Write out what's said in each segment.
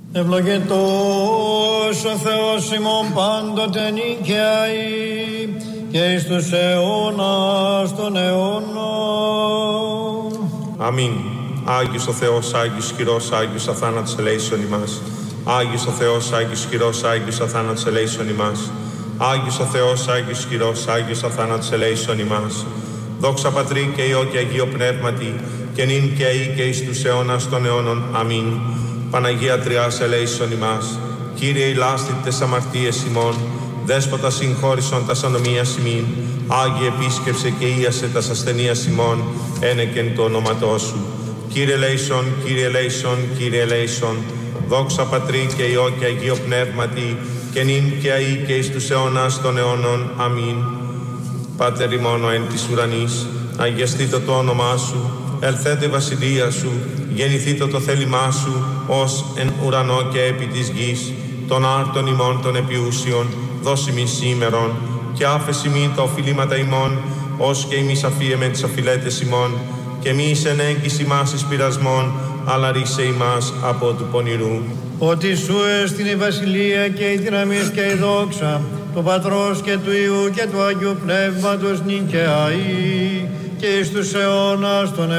Ευλογητός ο Θεός ημών πάντοτε νικαίοι και εις τους αιώνας των αιώνων. Αμήν. Άγιος ο Θεός, Άγιος χειρός, Άγιος αθάνατος ελέησον ημάς. Άγιος ο Θεός, Άγιος χειρός, Άγιος αθάνατος ελέησον ημάς. Άγιος ο Θεός, Άγιος χειρός, Άγιος αθάνατος ελέησον ημάς. Δόξα Πατρί και Υιό και Αγίο Πνεύματι, και νυν και αεί και εις τους αιώνας των αιώνων. Αμήν. Παναγία Τριάς ελέησον ημάς. Κύριε ηλάστη τες αμαρτίες ημών, Δέσποτα συγχώρησον τας ανομίας ημίν. Άγιε επίσκεψε και ίασε τας ασθενείας ημών, ένεκεν το όνοματό σου. Κύριε ελέησον, Κύριε ελέησον, Κύριε ελέησον. Δόξα Πατρί και Υιό και Αγίο Πνεύματι, και νυν και αεί και εις τους αιώνας των αιώνων. Αμήν. Πάτερ ημών εν της ουρανής, αγιαστήτω το όνομά σου, ελθέτω η βασιλεία σου, γεννηθήτω το θέλημά σου, ως εν ουρανό και επί της γης. Των άρτων ημών των επιούσιων, δώσει μη σήμερον, και άφεση μη τα οφειλήματα ημών, ως και εμείς αφίεμεν τις οφειλέτες ημών, και μη εις ενέγκης ημάς εις πειρασμών, αλλά ρίξε ημάς από του πονηρού. Ότι σου εστιν η βασιλεία και η δύναμις και η δόξα, του Πατρός και του Υιού και του Αγίου Πνεύματος νυν και αεί, και εις τους αιώνας των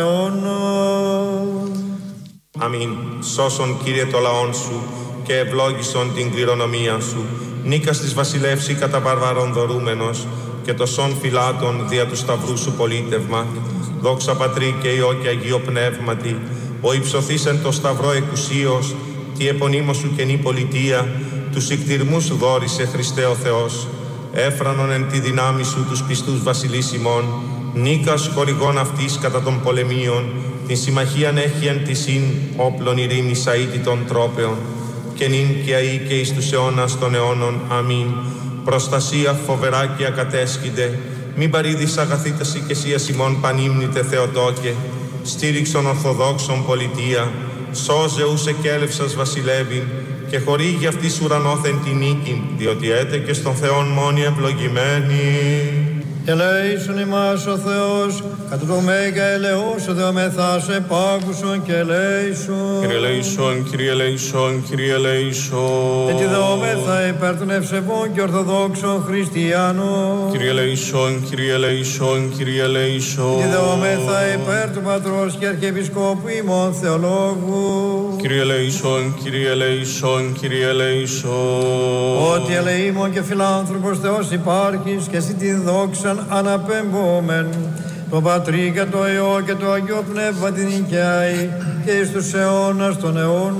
αιώνων. Αμήν. Σώσον, Κύριε, το λαόν σου, και ευλόγησον την κληρονομία σου. Νίκας της βασιλεύση κατά βαρβαρών δωρούμενος, και το σών φυλάτων δια του σταυρού σου πολίτευμα. Δόξα Πατρί και Υιό και Αγίο Πνεύματι, ο υψωθείς εν το σταυρό εκουσίως, τη επωνύμω σου καινή πολιτεία, τους ικτηρμούς σου δόρισε Χριστέ ο Θεός. Έφρανον εν τη δυνάμει σου τους πιστούς βασιλείς ημών, νίκας χορηγών αυτής κατά των πολεμίων, την συμμαχίαν έχει εν τη συν όπλων ειρήνης αίτητων τρόπεων, και νυν και αεί και εις τους αιώνας των αιώνων. Αμήν. Προστασία φοβερά και ακατέσχυνται, μην παρήδεις αγαθήτας οικεσίας ημών πανύμνητε Θεοτόκε, στήριξον ορθοδόξον πολιτεία, σώζε ους εκέλευσας βασιλεύειν, και χορήγει αυτής ουρανόθεν τη νίκη, διότι έτε και στον Θεόν μόνοι ευλογημένοι. Ελέησον ημάς ο Θεός, κατ' το μέγα ελεός ο Θεομεθάς επάκουσον και ελέησον. Κύριε ελέησον, Κύριε ελέησον, Κύριε ελέησον. Και τη δεόμεθα υπέρ των ευσεβών και ορθοδόξων χριστιανών. Κύριε ελέησον, Κύριε ελέησον, Κύριε ελέησον. Και τη δεόμεθα υπέρ του Πατρός και Αρχιεπισκόπου ημών Θεολόγου. Κύριε ελέησον, Κύριε ελέησον, Κύριε ελέησον. Ότι ελεήμων και φιλάνθρωπος Θεός υπάρχεις, και εσύ την δόξαν αναπεμπόμεν, το Πατρί και το Υιό και το Αγίο Πνεύμα την νικιάει, και εις τους αιώνας των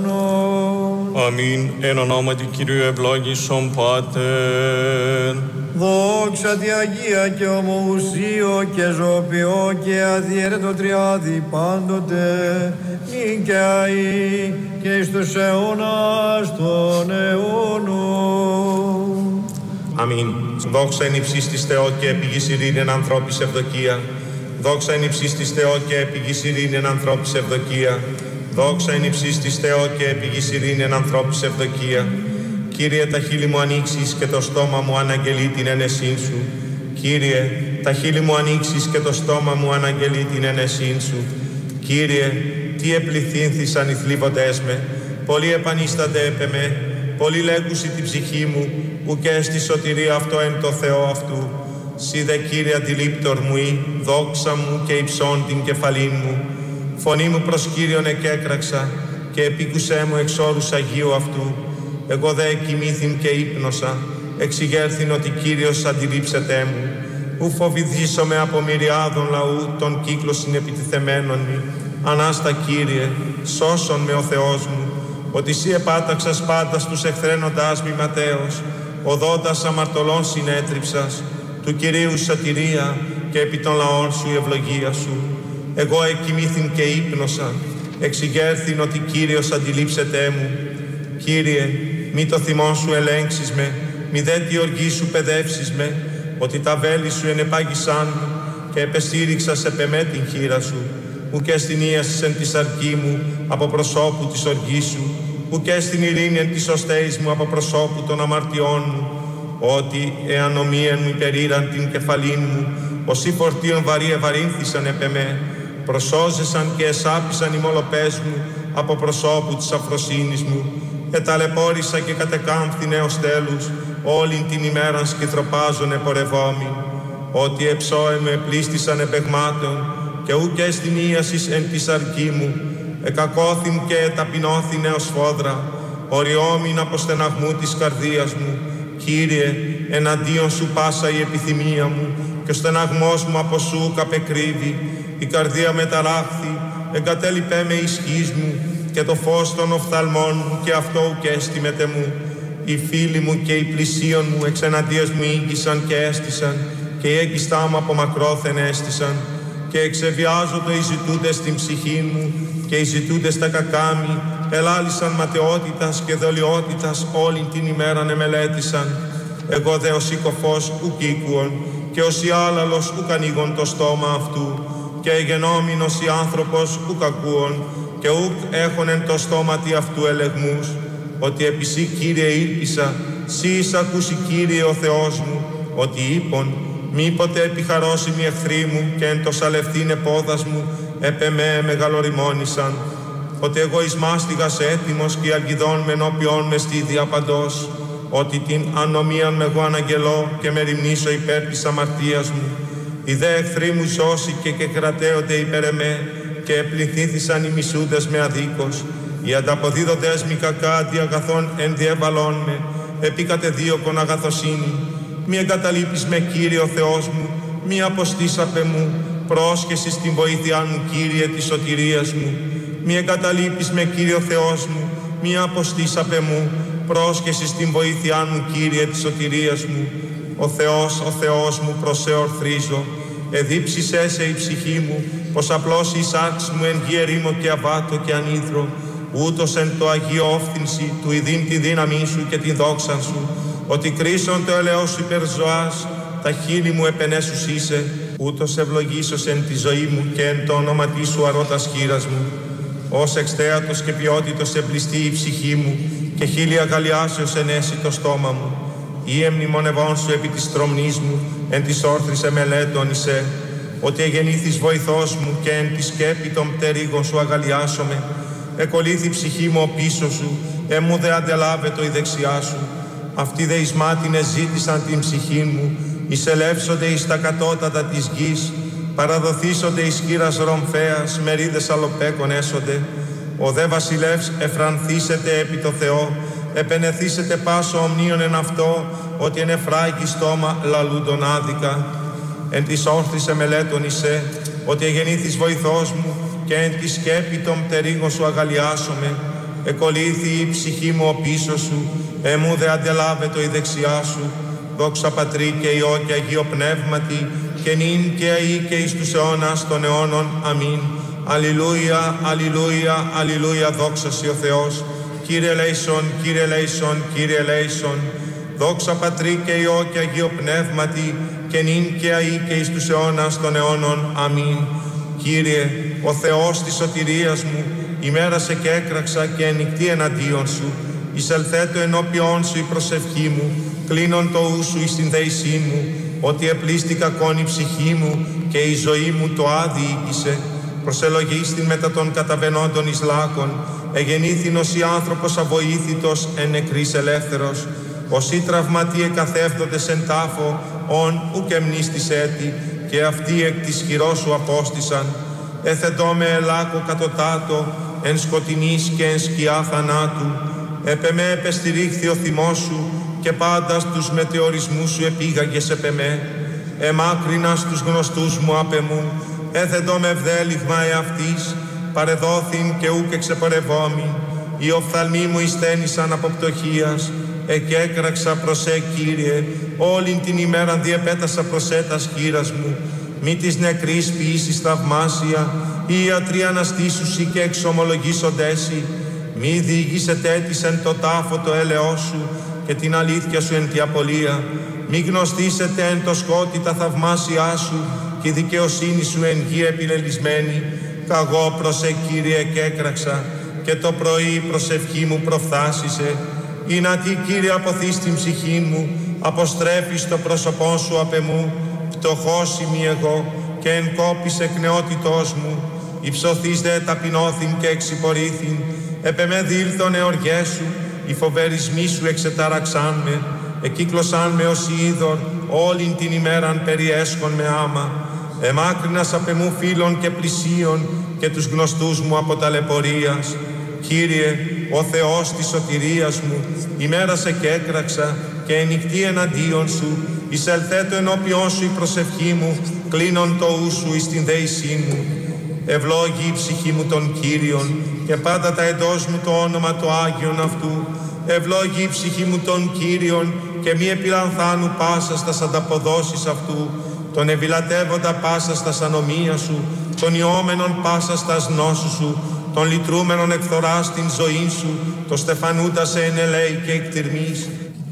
αιώνων. Αμήν. Εν ονόματι Κυρίου ευλόγησον Πάτερ. Δόξα τη Αγία και ομοουσίο και ζωοποιό και αδιέρετο τριάδι πάντοτε, νικιάει και εις τους αιώνας των αιώνων. Αμήν. Δόξα εν υψής της Θεό και επί γης ειρήνην ανθρώπης ευδοκία. Δόξα εν υψής της Θεό και επί γης ειρήνην ανθρώπης ευδοκία. Δόξα εν υψής της Θεό και επί γης ειρήνην ανθρώπης ευδοκία. Κύριε, τα χείλη μου ανοίξεις και το στόμα μου αναγγελεί την ένεσήν σου. Κύριε, τα χείλη μου ανοίξεις και το στόμα μου αναγγελεί την ένεσήν σου. Κύριε, τι επληθύνθησαν οι θλίβοντές με, πολλοί επανίστανται έπε με, πολλοί λέγουσι την ψυχή μου, ουκ έστι σωτηρία αυτό εν το Θεό αυτού. Σύ δε, Κύριε, αντιλήπτορ μου ή, δόξα μου και υψών την κεφαλήν μου. Φωνή μου προς Κύριον εκέκραξα, και επίκουσέ μου εξ όρους Αγίου αυτού. Εγώ δε κοιμήθην και ύπνοσα, εξηγέρθην ότι Κύριος αντιλήψετέ μου. Ου φοβηθήσομαι από μυριάδων λαού, τον κύκλο συνεπιτιθεμένων μη. Ανάστα, Κύριε, σώσον με ο Θεός μου, ότι Σύ επάταξας πάντα στους εχθρένοντάς μη ματέως, οδόντας αμαρτωλών συνέτριψας, του Κυρίου σωτηρία και επί των λαών σου η ευλογία σου. Εγώ εκοιμήθην και ύπνοσα, εξηγέρθην ότι Κύριος αντιλήψετέ μου. Κύριε, μη το θυμό σου ελέγξεις με, μη δε τη οργή σου παιδεύσεις με, ότι τα βέλη σου ενεπάγησάν μου, και επεστήριξα σε πεμέ την χείρα σου. Ουκ στην ίασης εν τη σαρκή μου από προσώπου της οργής σου, ουκ στην ειρήνη εν της οστέης μου από προσώπου των αμαρτιών μου, ότι εάν ομοίεν μου υπερήραν την κεφαλήν μου, όσοι φορτίων βαρύ ευαρύνθησαν επ' εμέ, προσώζεσαν και εσάπησαν οι μολοπές μου, από προσώπου της αφροσύνης μου. Εταλαιπώρησα και κατεκάμφθη έως τέλους, όλην την ημέραν σκυθροπάζων επορευόμην. Ότι εψώεμαι πλήστησαν επεγμάτων, και ουκ έστιν ίασης εν τη σαρκή μου. Εκακώθην και εταπεινώθην έως φόδρα, οριόμην από στεναγμού της καρδίας μου. Κύριε, εναντίον σου πάσα η επιθυμία μου, και ο στεναγμός μου από σου καπεκρύβει. Η καρδία μεταράχθη, εγκατέλειπέ με ισχύς μου, και το φως των οφθαλμών μου, και αυτό ουκ έστιμετε μου. Οι φίλοι μου και οι πλησίον μου εξεναντίας μου ήγγισαν και έστησαν, και οι έγκιστά μου από μακρόθεν έστησαν. Και εξεβιάζω το οι ζητούντες στην ψυχή μου, και οι ζητούντες τα κακάμι, ελάλησαν ματαιότητας και δολιότητας όλην την ημέραν εμελέτησαν. Εγώ δε ως οικοφός ουκ οίκουον, και ως η άλαλος ουκ ανοίγον το στόμα αυτού, και εγενόμην ως η άνθρωπος ουκ ακούον, και ουκ έχον εν το στόματι αυτού ελεγμούς. Ότι επί σύ, Κύριε, ήλπισα, σύ εις ακούσει, Κύριε, ο Θεός μου, ότι είπον, μήποτε επιχαρώσιμοι εχθροί μου, και εν το σαλευθήν επόδας μου, επ' εμέ μεγαλοριμόνησαν. Ότι εγώ εις μάστιγας έτοιμος, και αλγιδών με ενώπιόν με στη διαπαντός. Ότι την ανομίαν με εγώ αναγγελώ, και με ρημνήσω υπέρ της αμαρτίας μου. Οι δε εχθροί μου σώσει και κρατέονται υπέρ εμέ, και επληθήθησαν οι μισούντες με αδίκως. Οι ανταποδίδοντες μη κακά αντί αγαθών ενδιέβαλόν με, επί κατεδίωκον αγαθοσύνη. Μη εγκαταλείπεις με, Κύριε ο Θεός μου, μη αποστήσαπε μου, πρόσχεση στην βοήθειά μου, Κύριε, της σωτηρίας μου. Μη εγκαταλείπεις με, Κύριε ο Θεός μου, μη αποστήσαπε μου, πρόσχεση στην βοήθειά μου, Κύριε, της σωτηρίας μου. Ο Θεός μου, προς σε ορθρίζω, εδίψησέ σε η ψυχή μου, πως απλώς η σάρξ μου εν γη ερήμο και αβάτο και ανήθρο, ούτως εν το Αγίο όφθυνση του ειδήν τη δύναμή σου και την δόξαν σου, ότι κρίσον το ελαιός σου υπερζωάς, τα χείλη μου επενέσους είσαι, ούτως ευλογήσος εν τη ζωή μου και εν το όνοματί σου αρώτας χείρας μου. Ως εξτέατος και ποιότητος εμπλιστεί η ψυχή μου, και χείλη αγαλιάσεως ενέσει το στόμα μου. Ή εμνημονευών σου επί της τρομνής μου, εν της όρθρης εμελέτων εισέ, ότι εγεννήθης βοηθός μου, και εν τη σκέπη των πτερίγων σου αγαλιάσομαι. Εκολύθη η ψυχή μου ο πίσω σου, εμού δε αντελάβετο η δεξιά σου. Αυτοί δε εις μάτινες ζήτησαν την ψυχή μου, εισελεύσονται εις τα κατώτατα της γης, παραδοθήσονται εις χείρας ρομφέας, μερίδες αλοπέκων έσονται. Ο δε βασιλεύς εφρανθήσεται επί το Θεό, επενεθήσεται πάσο ομνίων εν αυτό, ότι εν εφράγει στόμα λαλούντον άδικα. Εν της όρθρης εμελέτων εισέ, ότι εγεννήθης βοηθός μου, και εν τη σκέπη των πτερίγων σου αγαλιάσομαι. Εκολύθη η ψυχή μου ο πίσω σου, εμού δε αντελάβετο η δεξιά σου. Δόξα Πατρί και Υιό και Αγίο Πνεύματι, και νυν και αεί και εις τους αιώνας των αιώνων. Αμήν. Αλληλούια, αλληλούια, αλληλούια, δόξα σοι ο Θεός. Κύριε ελέησον, Κύριε ελέησον, Κύριε ελέησον. Δόξα Πατρί και Υιό και Αγίο Πνεύματι, και νυν και αεί και εις τους αιώνας των αιώνων. Αμήν. Κύριε, ο Θεός της σωτηρίας μου, ημέρασε και έκραξα και ενικτή εναντίον σου. Εισελθέτω ενώπιόν σου η προσευχή μου, κλείνον το ου σου εις την δέησή μου, ότι επλήστη κακόν η ψυχή μου, και η ζωή μου το άδει οίκησε. Προσελογίστην μετά των καταβαινόντων εις λάκων, εγεννήθην ως η άνθρωπος αβοήθητος εν νεκρής ελεύθερος. Όσοι τραυματίε καθεύδοντες εν τάφο, ον ουκ εμνίστης έτη, και αυτοί εκ της χειρός σου απόστησαν. Έθετό με ελάκο κατωτάτο, εν σκοτεινής και εν σκιά θανάτου. Επ' εμέ επεστηρίχθη ο θυμός σου, και πάντα στους μετεωρισμούς σου επήγαγες επ' εμέ. Εμάκρινα στους γνωστούς μου απ' εμού, έθετό με ευδέλιγμα εαυτής, παρεδόθην και ούκ εξεπορευόμην. Οι οφθαλμοί μου εισθένησαν από πτωχίας, εκέκραξα προς Κύριε, όλην την ημέραν διεπέτασα προς τας χείρας μου. Μη της νεκρής ποιήσεις θαυμάσια, οι ιατροί αναστήσουσι και εξομολογήσοντέσι. Μη διηγήσετε έτης εν το τάφο το έλεος σου, και την αλήθεια σου εν τη απολία. Μη γνωστήσετε εν το σκότι τα θαυμάσια σου, και η δικαιοσύνη σου εν γη επιλελισμένη. Καγώ προς Κύριε εκέκραξα, και το πρωί η προσευχή μου προφθάσισε. Ή να τι, Κύριε, αποθείς την ψυχή μου, αποστρέφεις το πρόσωπό σου απ' εμού. Πτωχός είμαι εγώ, και εν κόπης εκ νεότητός μου. υψωθείς δε ταπεινώθην και εξυπορήθην, επεμεδήλθον εωργές σου, οι φοβερισμοί σου εξετάραξάν με, εκύκλωσάν με ως είδωρ, όλην την ημέραν περιέσχον με άμα, εμάκρυνας απ' εμού φίλων και πλησίων και τους γνωστούς μου από ταλαιπωρίας. Κύριε, ο Θεός της σωτηρίας μου, ημέρασε και έκραξα και ενικτή εναντίον σου, εισελθέτω ενώπιόν σου η προσευχή μου, κλείνον το ου σου εις την δέησή μου. Ευλόγη η ψυχή μου τον Κύριον και πάντα τα εντός μου το όνομα το Άγιον αυτού. Ευλόγη η ψυχή μου τον Κύριον και μη επιλανθάνου πάσα στας ανταποδόσεις αυτού, τον ευηλατεύοντα πάσα στας ανομία σου, τον ιόμενον πάσα στας γνώσου σου, τον λυτρούμενον εκθορά στην ζωή σου, το στεφανούντα σε ενελέη και εκτιρμής,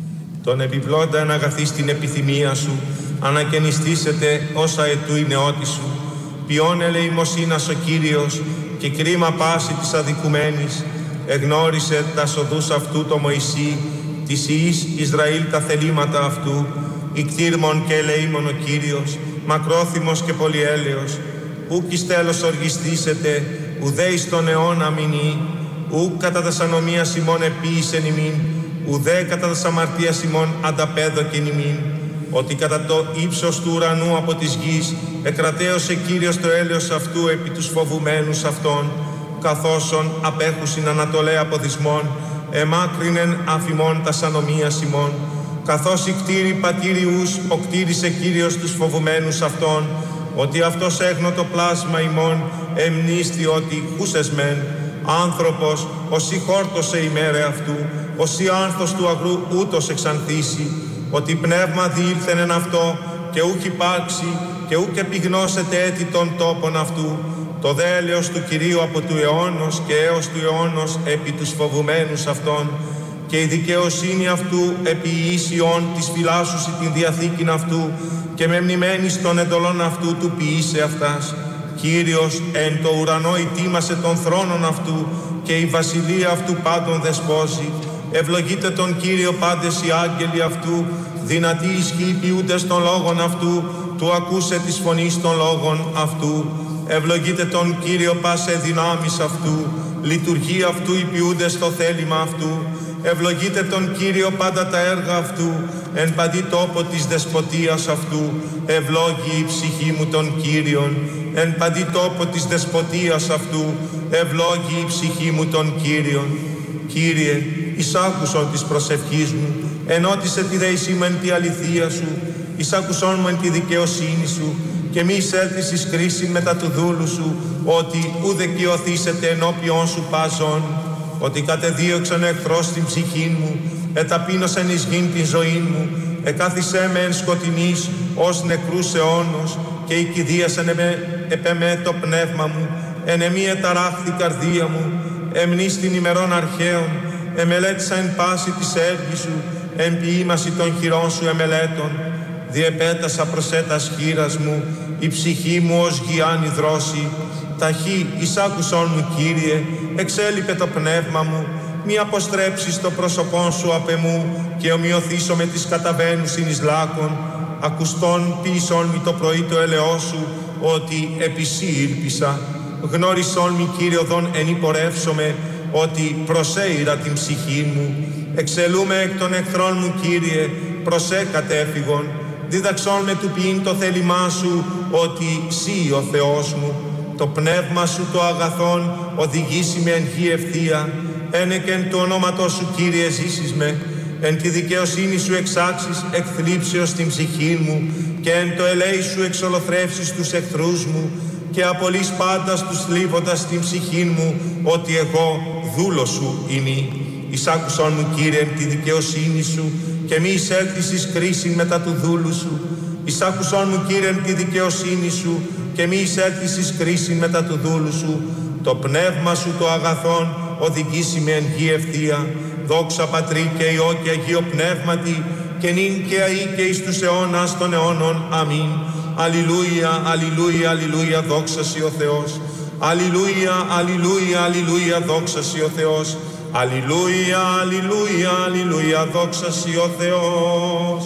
τον επιπλώντα εν αγαθή στην επιθυμία σου, ανακαινιστήσετε όσα ετού η νεότη σου. Ποιόν ελεημοσύνας ο Κύριος και κρίμα πάση της αδικουμένης, εγνώρισε τα σοδούς αυτού το Μωυσή, της ιής Ισραήλ τα θελήματα αυτού, ικτήρμον και ελεήμον ο Κύριος, μακρόθυμος και πολυέλεος, ούκ εις τέλος οργιστήσετε, ουδέ εις τον αιώνα μηνύ, ούκ κατά τας ανομίας ημών επίησεν ημίν, ουδέ κατά τας αμαρτίας ημών ανταπέδοκεν ημίν, ότι κατά το ύψος του ουρανού από της γης εκρατέωσε Κύριος το έλεος αυτού επί τους φοβουμένους αυτών, καθώσον απέχουσιν ανατολέ αποδισμών, εμάκρυνεν αφημών τας ανομίας ημών, καθώς οι κτήροι πατήριους οκτήρισε Κύριος τους φοβουμένους αυτών, ότι αυτός έγνω το πλάσμα ημών, εμνίστη ότι χούσεσμεν, άνθρωπος, όσοι χόρτωσε ημέρε αυτού, όσοι άνθος του αγρού ούτως εξανθήσει, ότι πνεύμα διήλθεν εν αυτό, και ούκ υπάρξει, και ούκ επιγνώσετε έτη των τόπων αυτού, το δέλεος του Κυρίου από του αιώνος και έως του αιώνος επί τους φοβουμένους αυτών, και η δικαιοσύνη αυτού επί ίσιον της φυλάσσουσι την διαθήκην αυτού, και με μνημένης των εντολών αυτού του ποιήσε αυτάς. Κύριος εν το ουρανό ητήμασε των θρόνων αυτού, και η βασιλεία αυτού πάντων δεσπόζει. Ευλογείτε τον Κύριο πάντες οι άγγελοι αυτού, δυνατοί ισχύοι ποιούντες των λόγων αυτού, του ακούσε της φωνής των λόγων αυτού. Ευλογείτε τον Κύριο πάσε δυνάμεις αυτού, λειτουργεί αυτού οι ποιούντες το θέλημα αυτού. Ευλογείτε τον Κύριο πάντα τα έργα αυτού, εν παντή τόπο της δεσποτείας αυτού. Ευλόγη η ψυχή μου τον Κύριον, εν παντή τόπο της δεσποτείας αυτού. Ευλόγη η ψυχή μου τον Κύριον. Κύριε, εισάκουσον της προσευχής μου, ενώτισε τη δέησή μου εν τη αληθεία σου, εισάκουσον μου εν τη δικαιοσύνη σου, και μη εισέλθεις εις κρίση μετά του δούλου σου, ότι ουδε κοιοθήσετε ενώπιον σου πάζον, ότι κατεδίωξαν εχθρός την ψυχή μου, εταπείνωσαν εις γην την ζωή μου, εκάθισέ με εν σκοτεινής ως νεκρούς αιώνος, και οικηδίασαν επεμέ το πνεύμα μου, εν εμή εταράχθη καρδία μου, εμνείς την ημερών αρχαίων, εμελέτησα εν πάση της έργης σου, εν ποιήμαση των χειρών σου εμελέτων. Διεπέτασα προσέτας χείρας μου, η ψυχή μου ως γιάννη δρόση. Ταχύ εισάκουσον μου, Κύριε, εξέλιπε το πνεύμα μου, μη αποστρέψεις το πρόσωπόν σου απ' εμού, και ομοιωθήσω με τις καταβαίνουσιν εις λάκων. Ακουστών ποιησόν μη το πρωί το ελαιό σου, ότι επί σύ ήλπισα. Γνώρισόν μη, Κύριε, οδόν εν υπορεύσομαι, ότι προσέειρα την ψυχή μου. Εξελούμε εκ των εχθρών μου, Κύριε, προσέ κατέφυγον. Δίδαξόν με του ποιήν το θέλημά σου, ότι σύ ο Θεός μου. Το πνεύμα σου το αγαθόν οδηγήσει με εν γη ευθεία. Ένεκεν του ονόματός σου, Κύριε, ζήσεις με. Εν τη δικαιοσύνη σου εξάξεις εκθλίψεως την ψυχή μου, και εν το ελέη σου εξολοθρεύσεις τους εχθρούς μου, και απολύς πάντα τους θλίβοντας την ψυχή μου, ότι εγώ δούλος σου είμαι. Εισάκουσον μου, Κύριε, εν τη δικαιοσύνη σου, και μη εισέλθεις εις κρίσιν μετά του δούλου σου. Εισάκουσον μου, Κύριε, εν τη δικαιοσύνη σου, και μη εισέλθεις εις κρίσιν μετά του δούλου σου. Το πνεύμα σου το αγαθόν οδηγήσει με εν γη ευθεία. Δόξα Πατρί και Υιό και Αγίο Πνεύματι, και νυν και αεί και εις τους αιώνας των αιώνων. Αμήν. Αλληλούια, αλληλούια, αλληλούια, δόξα σοι ο Θεός. Αλληλούια, αλληλούια, αλληλούια, δόξα σοι ο Θεός. Αλληλούια, αλληλούια, αλληλούια, δόξα σοι ο Θεός.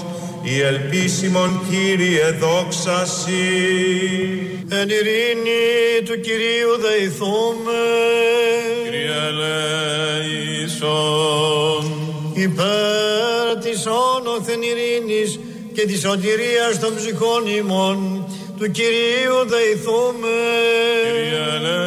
η ελπίσιμον Κύριε δόξα Συ. Εν ειρήνη του Κυρίου δεηθούμε. Κύριε ελέησον. Υπέρ της άνωθεν ειρήνης και της σωτηρίας των ψυχών ημών, του Κυρίου δεηθούμε. Κύριε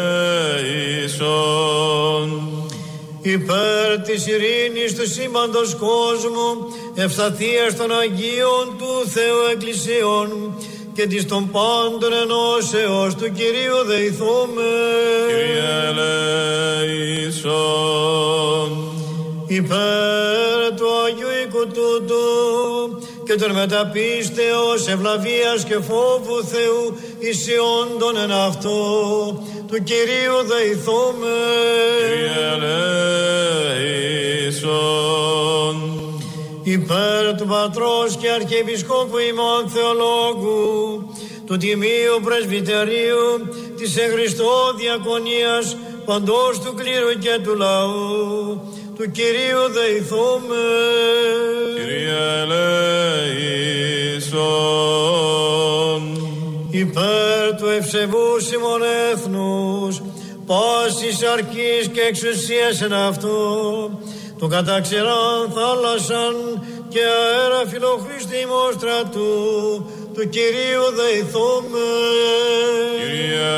ελέησον. Υπέρ της ειρήνης του σύμπαντος κόσμου, ευσταθίας των Αγίων του Θεού Εκκλησίων και της των πάντων ενώσεως, του Κυρίου δεηθούμε. Κύριε ελέησον. Υπέρ του Αγίου οίκου τούτου και των μεταπίστεως, ευλαβίας και φόβου Θεού ισιόντων εν αυτό, του Κυρίου δεηθούμε. Κύριε ελέησον. Υπέρ του Πατρός και Αρχιεπισκόπου ημών Θεολόγου, του Τιμίου Πρεσβυτερίου της εν Χριστώ Διακονίας παντός του κλήρου και του λαού, του Κυρίου δεηθούμε. Κύριε ελέησον. Υπέρ του ευσεβούς ημών έθνους, πάσης αρκής και εξουσίας εν αυτό, του καταξεράν θάλασσαν και αέρα φιλοχρήστημος στρατού, του Κυρίου δεηθούμε. Κύριε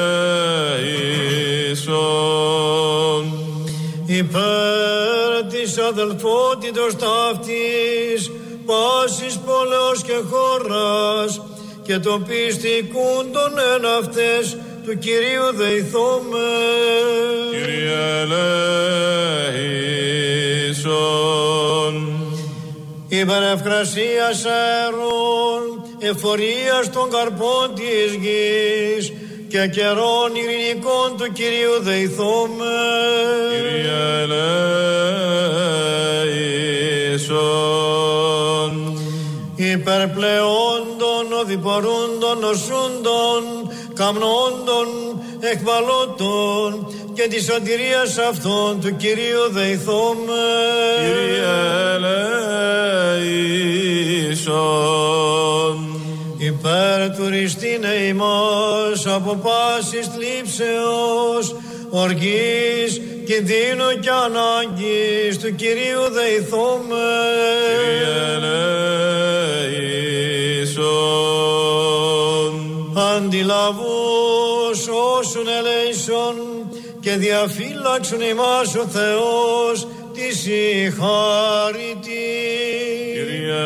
ελέησον. Υπέρ της αδελφότητος ταύτης, πάσης πόλεως και χώρας και των πιστικούντων εν αυτές, του Κυρίου δεηθούμε. Κύριε ελέησον. Υπέρ ευκρασίας αέρων, εφορίας των καρπών της γης και καιρών ειρηνικών, του Κυρίου δεηθούμε. Κύριε ελέησον. Υπερπλεόντων, οδηπορούντων, νοσούντων, καμνόντων, εκβαλώτων και της σωτηρίας αυτών, του Κυρίου δεηθούμε. Κύριε ελέησον. Υπέρ του ριστήνε ημάς από πάσης θλίψεως, οργής, κινδύνου και ανάγκης, του Κυρίου δεηθούμε. Κύριε ελέησον. Αντιλαβούς όσουν ελέησον και διαφύλαξον ημάς ο Θεός της η χάρητη. Κύριε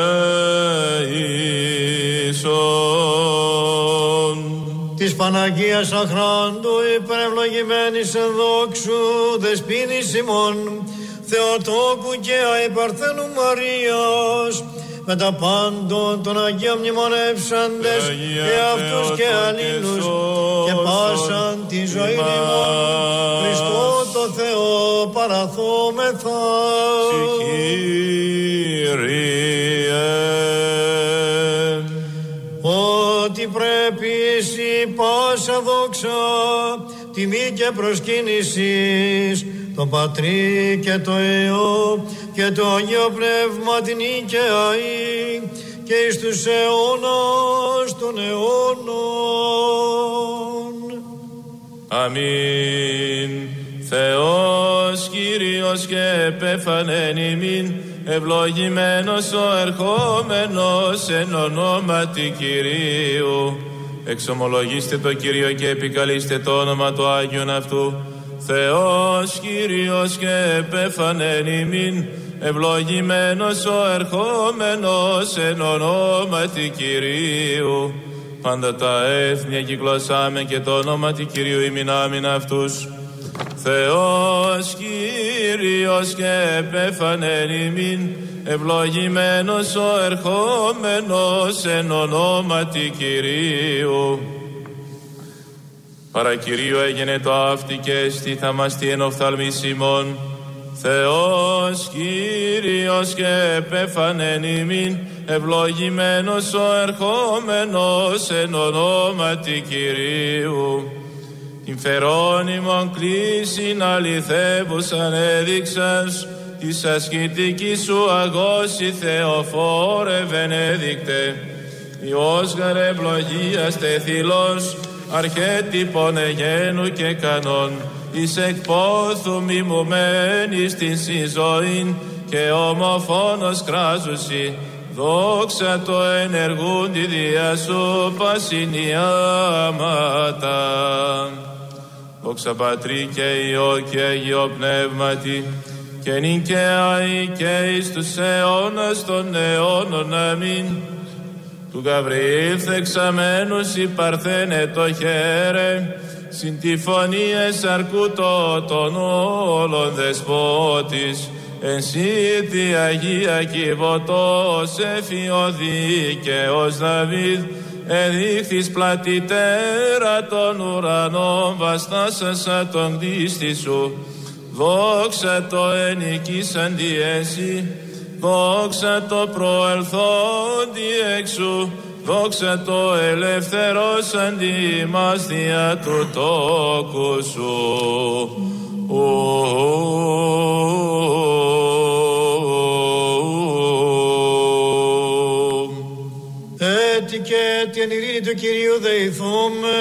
ελέησον. Της Παναγίας Αχράντου υπερευλογημένης εν δόξου δεσποίνης ημών, Θεοτόκου και αϊπαρθένου Μαρίας, με τα πάντων των Αγίων μνημονεύσαντες και αυτούς και αλλήλους και πάσαν τη ζωή ημών, Χριστό το Θεό παραθόμεθα. Κύριε. Ότι πρέπει εσύ πάσα δόξα, τιμή και προσκύνησης, το Πατρί και το Υιό και το Αγίο Πνεύμα την νικαιαή και εις τους αιώνας των αιώνων. Αμήν. Θεός Κύριος και επέφανεν ημίν, ευλογημένος ο ερχόμενος εν ονόματι Κυρίου. Εξομολογήστε το Κύριο και επικαλείστε το όνομα του Άγιον αυτού. Θεός Κύριος και επέφανεν ημίν, ευλογημένος ο ερχόμενος εν ονόματι Κυρίου. Πάντα τα έθνη κυκλωσάμε και το όνομα του Κυρίου ημινάμιν αυτούς. Θεός Κύριος και επέφανεν ημίν, ευλογημένος ο ερχόμενος εν ονόματι Κυρίου. Παρακυρίου έγινε το αύτη και εστι θα μας τι εν οφθαλμής ημών. Θεός Κύριος και επέφανεν ημίν, ευλογημένος ο ερχόμενος εν ονόματι Κυρίου. Την φερόν ημών κλήσιν αληθεύουσαν έδειξας της ασκητικής σου αγώση Θεοφόρε Βενέδικτε, Υιός γαρ ευλογίας τεθυλός, αρχέτυπον εγένου και κανόν, εις εκπόθου μιμουμένης την συζωήν και ομοφόνος κράζουσι, δόξα το ενεργούν τη διά σου πασινιάματα. Δόξα Πατρί και Υιό και Αγίο Πνεύματι, και νυν και αεί και εις τους αιώνας των αιώνων. Αμήν. Του Γαβριήλ θεξαμένους η παρθένε το χαίρε, συν τη φωνή εσαρκούτο των όλων δεσπότης, εν σύτη Αγία Κιβωτός εφιωδίκαιος Δαβίδ, εδείχθης πλατητέρα των ουρανών, βαστάσασα τον κτίστη σου. Δόξα το ενοικήσαντι έσυ, δόξα το προελθόντι εξού, δόξα το ελευθερώσαντι ημάς δια του τόκου σου. Έτι και την ειρήνη του Κυρίου δεηθούμε.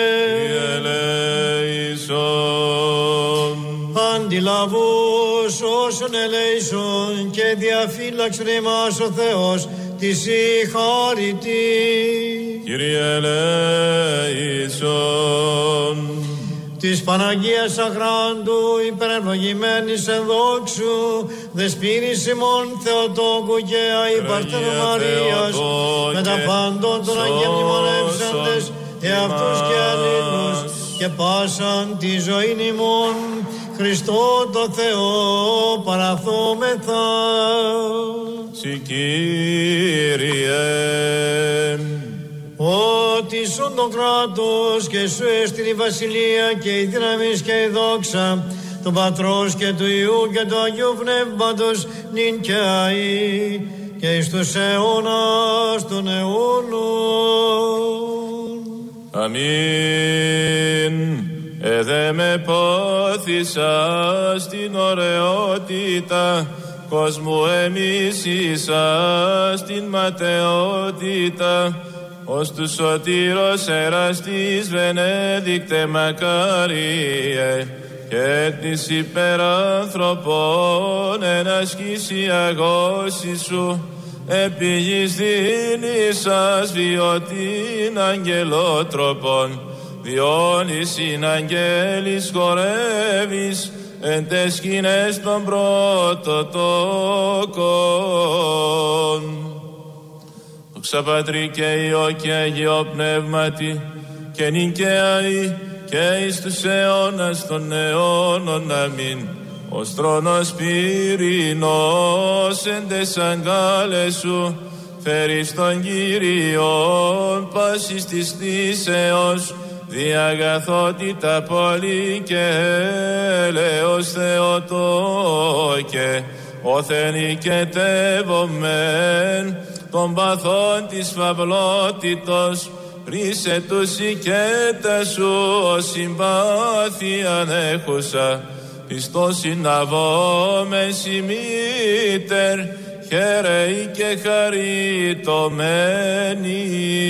Αντιλαβούς όσων ελέησον και διαφύλαξον ημάς ο Θεός της η χάρητη. Κύριε ελέησον. Της Παναγίας Αχράντου υπερευλογημένης εν δόξου, δεσποίνης ημών Θεοτόκου και αη Παρθένου Μαρίας, με τα πάντων των Αγίων μνημονεύσαντες εαυτούς και αλλήλους και πάσαν τη ζωήν ημών Χριστό το Θεό παραθόμεθα. Συ Κύριε. Ότι σον το κράτος και σου έστειλε η βασιλεία και η δύναμις και η δόξα του Πατρός και του Υιού και του Αγίου Πνεύματος νυν και αεί και εις τους αιώνας των αιώνων. Αμήν. Εδέ με πόθησα στην ωραιότητα, κόσμου εμίσησα στην ματαιότητα, ως του σωτήρος εραστής Βενέδικτε μακάριε, και της υπεράνθρωπων εν ασκήσει αγώση σου, επί γης δίνησας βιωτήν αγγελότροπον, διόλης ειν αγγέλης χορεύεις εν τες σκηνές των πρωτοτόκων. Δόξα Πατρί και Υιό και Αγίο Πνεύματι, και νυν και αεί και εις τους αιώνας των αιώνων. Αμήν. Ως θρόνος πυρηνός εν τες αγκάλες σου, φέρεις τον Κύριον πάσης της θύσεως, διαγαθότητα πολύ και έλεος Θεοτόκε, όθεν οικετεύομεν των παθών της φαυλότητος, πρίσε τους οικέτας σου ως συμπάθειαν έχουσα, πιστός συναβόμεν συμμήτερ, χαίρεη και χαριτωμένη.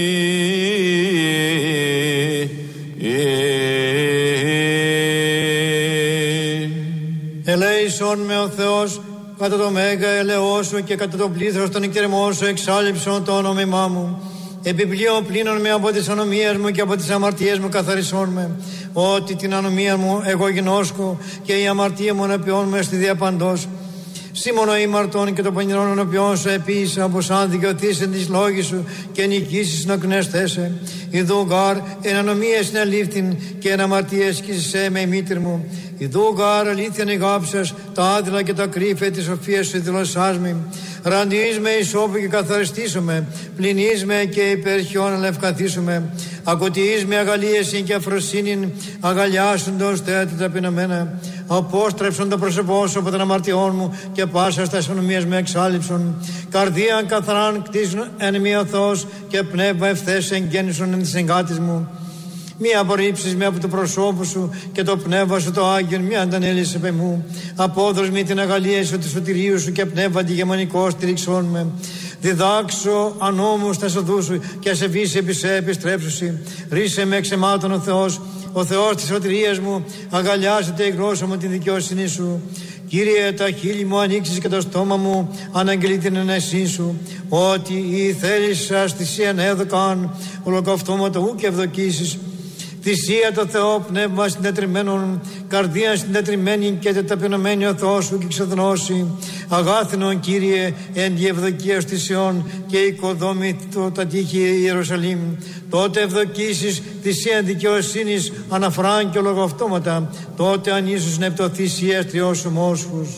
Ελέησον με ο Θεός κατά το μέγα ελεό σου και κατά το πλήθος των εκκρεμών σου εξάλληψον το όνομά μου. Επιπλέον πλήνων με από τις ανομίες μου και από τις αμαρτίες μου καθαρισόν με. Ότι την ανομία μου εγώ γινώσκω και η αμαρτία μου ενωπιών με στη διαπαντός. Σήμωνο ήμαρτον και το πονηρόν ενωπιών σου επίησα, όπως αν δικαιωθήσεν τις λόγοι σου και νικήσεις να κνέστεσαι. Ιδού γάρ εν ανομίες συνελήφθην και εν αμαρτίες κοίσισέ με η μήτρη μου. Ιδού γάρ αλήθειαν εγάψας τα άδειλα και τα κρύφε της σοφίας σου δηλωσάς μη. Ραντιείς με ισόπου και καθαριστήσουμε, πληνείς με και υπερχιόν αλευκαθήσουμε. Ακοτιείς με αγαλίεσιν και αφροσύνην, αγαλιάσουντος θέατα ταπεινωμένα. Απόστρεψον το πρόσωπό σου από των αμαρτιών μου και πάσα στα συνομίες με εξάλληψον. Καρδίαν καθαράν κτίσουν εν μία Θεός και πνεύμα ευθές εγγέννησον εν της εγκάτης μου. Μη απορρίψεις με από το προσώπου σου και το πνεύμα σου το Άγιον, μη αντανέλεις επ' εμού. Απόδρος μη την αγαλίαση του σωτηρίου σου και πνεύμα τη γεμονικό στηρίξον με. Διδάξω ανώμους τα σοδού σου και ασεβείς επί σε επιστρέψουσι. Ρίσε με εξαιμάτων ο Θεός της σωτηρίας μου, αγκαλιάζεται η γλώσσα μου την δικαιοσύνη σου. Κύριε, τα χείλη μου ανοίξεις και το στόμα μου αναγγελεί την ενέσή σου. Ότι η θέλησσα θυσίαν έδωκαν, ολοκαυτώματα ου και ευδοκίσεις. Θυσία το Θεό, πνεύμα συντετριμένων, καρδία συντετριμένη και τεταπεινωμένη ο Θεός σου και ξεδνώσει. Αγάθινον, Κύριε, εν τη ευδοκία θυσιών και οικοδόμη τα τείχη Ιερουσαλήμ. Τότε ευδοκίσεις θυσία δικαιοσύνης αναφράν και ολογοαυτώματα. Τότε αν ίσως νεπτοθυσίας τριώσου μόσχους.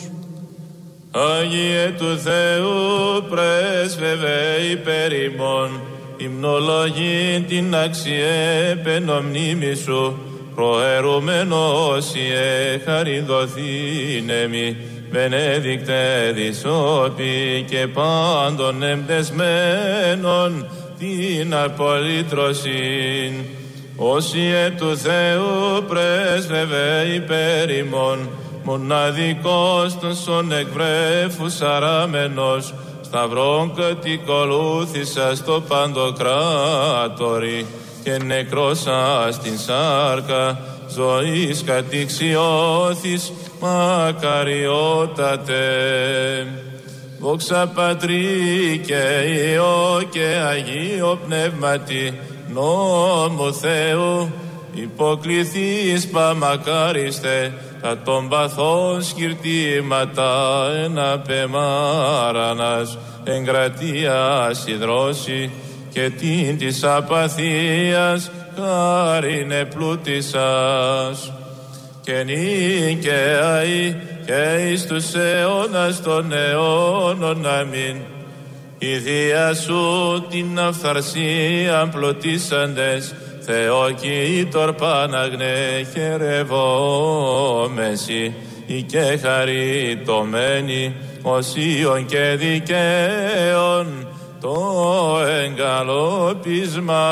Άγιε του Θεού πρέσβευε υπέρ ημών, υμνολογήν την αξιέπαινο μνήμη σου, προαιρούμενος ιε χαριδοθήνεμι, Βενέδικτε δισόπη και πάντων εμπεσμένων την απολύτρωσιν. Όσιε του Θεού πρέσβευε υπέρ ημών, μοναδικός των σων εκβρέφους αράμενος, σταυρόν κατοικολούθησα στο παντοκράτορι και νεκρόσα στην σάρκα ζωής κατηξιώθης μακαριότατε. Δόξα Πατρί και Υιό και Αγίο Πνεύματι, νόμου Θεού, υποκληθείς παμακάριστε, τα των παθών σκυρτήματα εναπεμάρανας, εγκρατείας ιδρώση και την της απαθίας χάρινε πλούτησας. Και νυν και αεί και εις τους αιώνας των αιώνων αμήν. Η Δία σου την αυθαρσίαν πλωτίσαντες, Θεοκοίτορ Παναγνέ χαιρευόμεση, ή και χαριτωμένη οσίων και δικαίων το εγκαλόπισμα.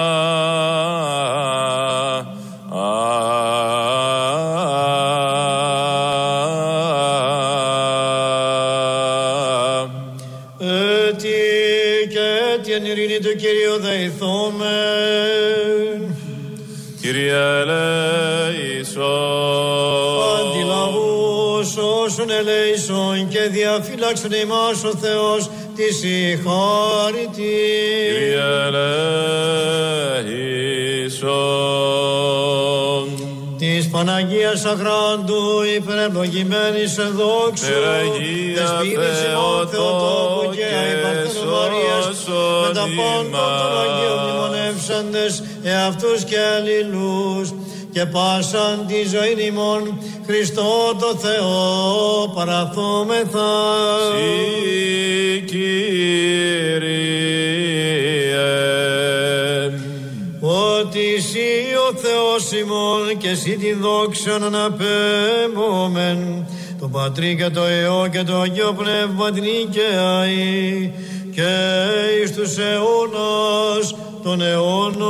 Και εν ειρήνη του Κυρίου δεηθόμεν. Κύριε ελέησον. Αντιλαβούς όσων ελέησον και διαφύλαξον ημάς ο Θεός της η χάρητη. Κύριε ελέησον. Της Παναγίας Αχράντου υπερευλογημένης εν δόξου, δεσποίνης ημών Θεοτόκου και αϊπαρθένου Μαρίας, με τα πάντα των Αγίων μνημονεύσαντες εαυτούς και αλληλούς, και πάσαν τη ζωή ημών Χριστό το Θεό παραθόμεθα. Συ Κύριε. Ότι εσύ ο Θεός ημών και εσύ την δόξα να αναπέμπομεν, το Πατρί και το Υιό και το Αγίο Πνεύμα την οικαίη και εις τους αιώνας των αιώνων.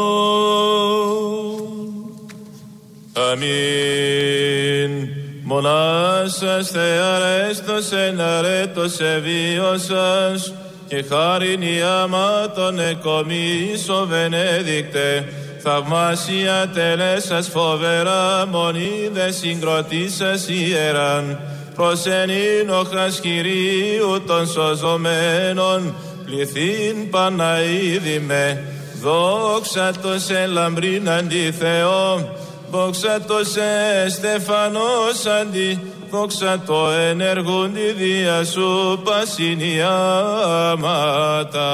Αμήν. Μονάς σας Θεαρέστος εν αρέτος εβίωσας, και χάριν η άματον εκομίσο Βενέδικτε, θαυμάσια τελέσας φοβερά μονίδε συγκροτήσας ιεράν, προσενήνοχας Κυρίου των σωζομένων, πληθύν Παναίδημε, δόξα το σε λαμπρίν αντί Θεό, δόξα το σε στεφανός αντί, δόξα το ενεργούντι δια σου πασινιάματα.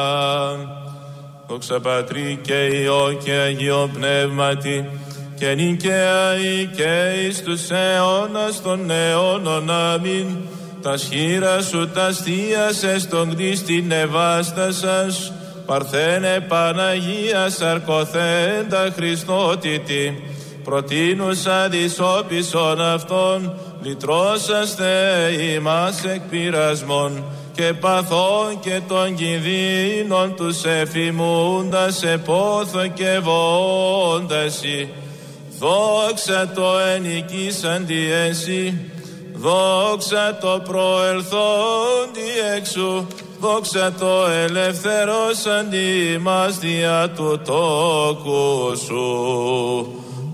Δόξα Πατρί και Υιό και Αγίο Πνεύματι, και νυν και αεί και εις τους αιώνας των αιώνων αμήν. Τα σχήρα σου τα στίασες στον κτίστην ευάστασας, Παρθένε Παναγία σαρκοθέντα Χριστότητη, προτείνουσα δισόπισον αυτών, λυτρώσαστε ημάς εκ πειρασμών και παθών και των κινδύνων τους εφημούντας σε πόθο και βόνταση. Δόξα το ενικήσαντι εσύ, δόξα το προελθόντι εξού, δόξα το ελευθερώσαντι μας δια του τόκου σου.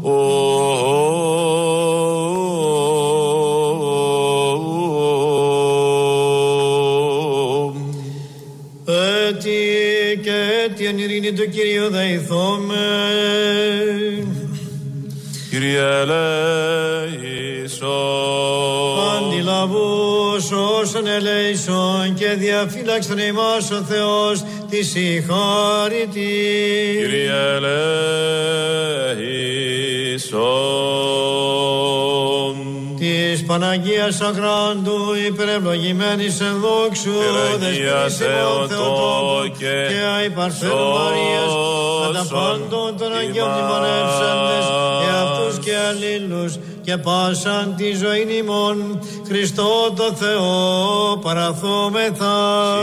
Έτι και έτι εν ειρήνη του Κυρίου δεηθώμε. Κύριε ελέησον. Αντιλαβούς όσων ελέησον και διαφύλαξον ημάς ο Θεός της η χάρητη. Κύριε ελέησον. Της Παναγίας Αχράντου υπερευλογημένης εν δόξου δεσποινής ημών Θεοτόκου και αι Παρθένου Μαρίας κατά πάντων των Αγίων μνημονεύσαντες και αυτούς και αλλήλους και πάσαν τη ζωήν ημών Χριστό το Θεό παραθόμεθα.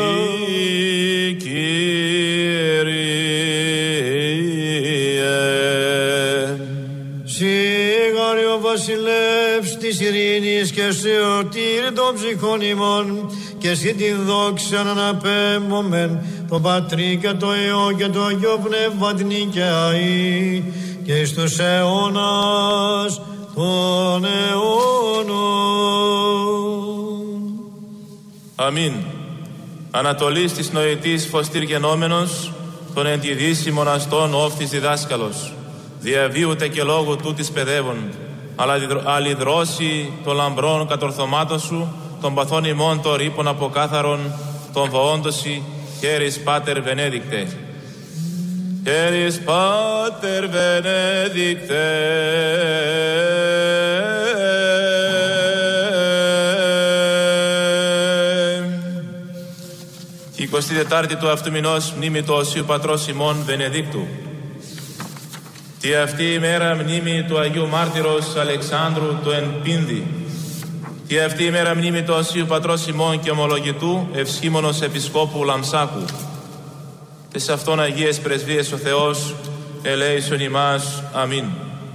Σιγάρι ο βασιλεύς της ειρήνης και σωτήρ των ψυχών ημών και εσύ την δόξα αναπέμπομεν τον Πατρί και το Υιό και το Αγίο Πνεύμα την οικιαή και εις τους αιώνας των αιώνων. Αμήν. Ανατολής της νοητής φωστήρ γενόμενος, των εν τη δύση μοναστών όφτης διδάσκαλος, διαβίου τε και λόγου τούτης παιδεύων, αλλά αλληδρώσει των λαμπρών κατορθωμάτων σου, των παθών ημών των ρήπων αποκάθαρων, των βοόντωση, χέρις Πάτερ Βενέδικτε. Χέρις Πάτερ Βενέδικτε. Η 24η του αυτού μηνός μνήμη του Οσίου Πατρός ημών Βενεδίκτου. Τι αυτή η μέρα μνήμη του Αγίου Μάρτυρος Αλεξάνδρου του εν Πίνδη. Τι αυτή η μέρα μνήμη του Οσίου Πατρός ημών και ομολογητού Ευσχήμονος Επισκόπου Λαμσάκου. Και σε αυτόν Αγίες Πρεσβείες ο Θεός ελέησον ημάς. Αμήν.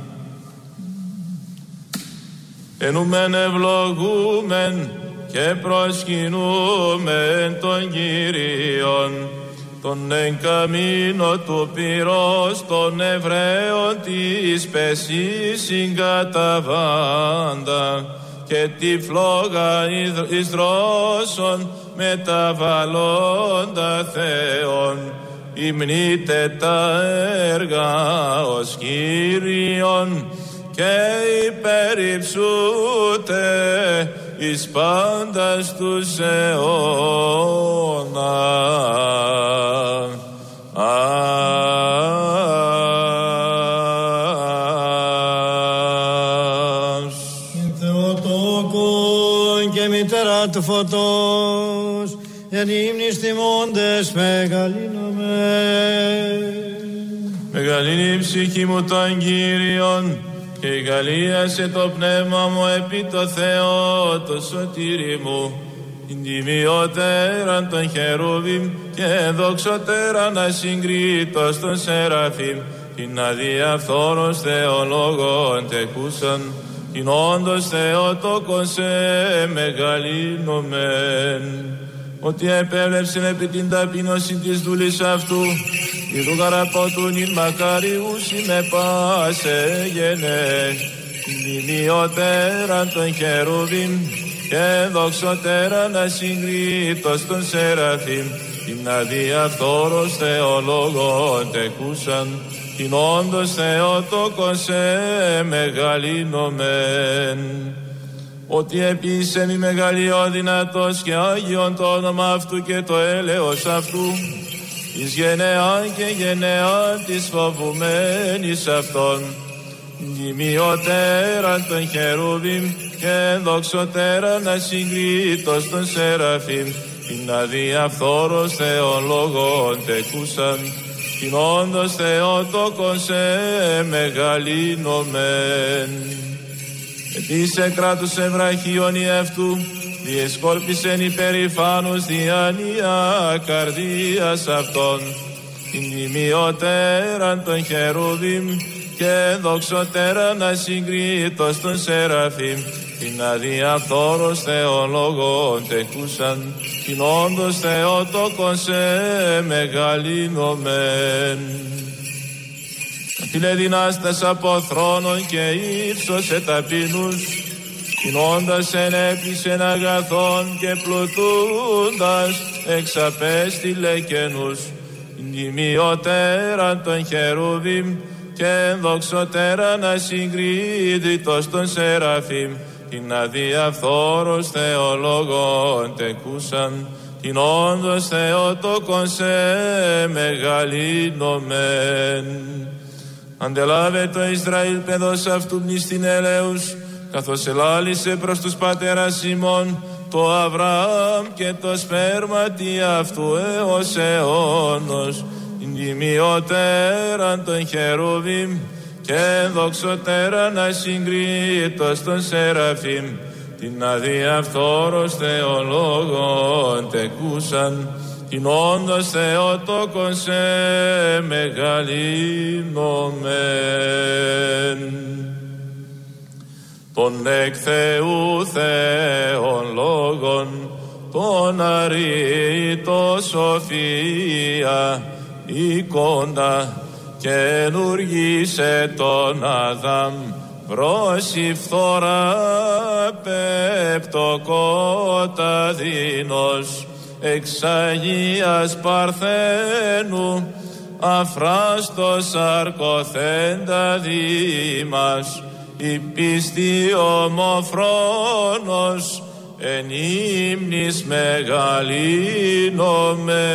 Ενούμεν ευλογούμεν και προσκυνούμεν τον Κύριον, τον εν καμίνο του πυρός των Εβραίων της πεσής συγκαταβάντα και τη φλόγα εις δρόσων μεταβαλλόντα Θεόν, υμνείτε τα έργα ως Κύριον και υπερυψούτε εις πάντας τους αιώνα. Θεοτόκον και μητέρα του φωτός, εν ύμνης τιμώντες μεγαλύνομαι. Μεγαλύνει η ψυχή μου τον Κύριον και γαλίασε το πνεύμα μου επί το Θεό το σωτήρι μου. Την τιμιωτέραν των χερούβιμ και δοξωτέραν ασυγκρίτως των σεραφείμ, την αδιαφθόρος θεολόγων τεκούσαν, την όντως Θεοτόκον σε μεγαλύνομεν. Ότι επέλευσεν επί την ταπείνωση της δούλης αυτού, ειδού γαραπότουν ειν μακαριούσι με πάσε γενές, τιμιωτέραν των χερούβιμ και δοξωτέραν ασυγκρίτως των σεραφείμ, την αδιαφθόρος θεολόγων τεκούσαν, την όντως Θεοτόκον σε μεγαλύνομεν. Ότι επίσης η μεγαλειό δυνατός και Άγιον το όνομα αυτού και το έλεος αυτού, εις γενεάν και γενεάν της φοβουμένης αυτών, τιμιωτέραν των χερούβιμ και δοξωτέραν ασυγκρίτως των σεραφείμ, την αδιαφθόρος θεολόγων τεκούσαν, την όντως Θεοτόκον σε μεγαλύνομεν. Επίσης κράτους ευραχίων αυτού, διεσκόλπισεν υπερηφάνους διάνοια καρδίας αυτών, την τιμιωτέραν των χερούβιμ και δοξωτέραν ασυγκρίτως των σεραφείμ, την αδιαφθόρος θεολόγων τεκούσαν, την όντως Θεότοκον σε μεγαλύνομεν. Τηλεδυνάστας από θρόνων και ύψωσε ταπεινούς, την όντας ενέπλησεν αγαθών και πλουτούντας εξαπέστειλε καινούς, την τιμιωτέραν των χερούβιμ και δοξωτέραν ασυγκρίτως των σεραφείμ, την αδιαφθόρος θεολόγων τεκούσαν, την όντως Θεότοκον σε μεγαλύνομεν. Αντελάβε το Ισραήλ παιδός αυτού μνηστην ελέους, καθώς ελάλησε προς τους πατέρας ημών το Αβραάμ και το σπέρματι αυτού έως αιώνος, την τιμιωτέραν των χερούβιμ και δοξωτέραν ασυγκρίτως των σεραφείμ, την αδιαφθόρος θεολόγων τεκούσαν, την όντως Θεότοκον σε μεγαλύνομεν. Τον εκ Θεού Θεών λόγων, τον αρήτω σοφία, εικόνα καινούργησε τον Αδάμ, βρώσει φθορά πεπτοκόταδίνος, εξ Αγίας Παρθένου αφράστος αρκοθέντα δήμας, η πίστη ομοφρόνος εν ύμνης μεγαλύνομαι.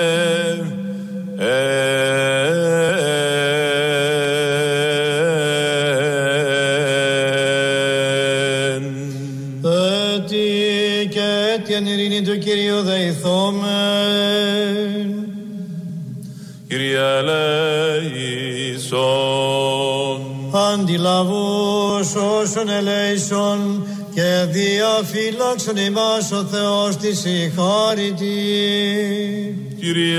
Έτι και έτι εν ειρήνη του Κυρίου δεηθόμεν. Κύριε ελέησον. Αντιλαβούς όσων ελέησον και διαφύλαξον ημάς ο Θεός της η χάρητη. Κύριε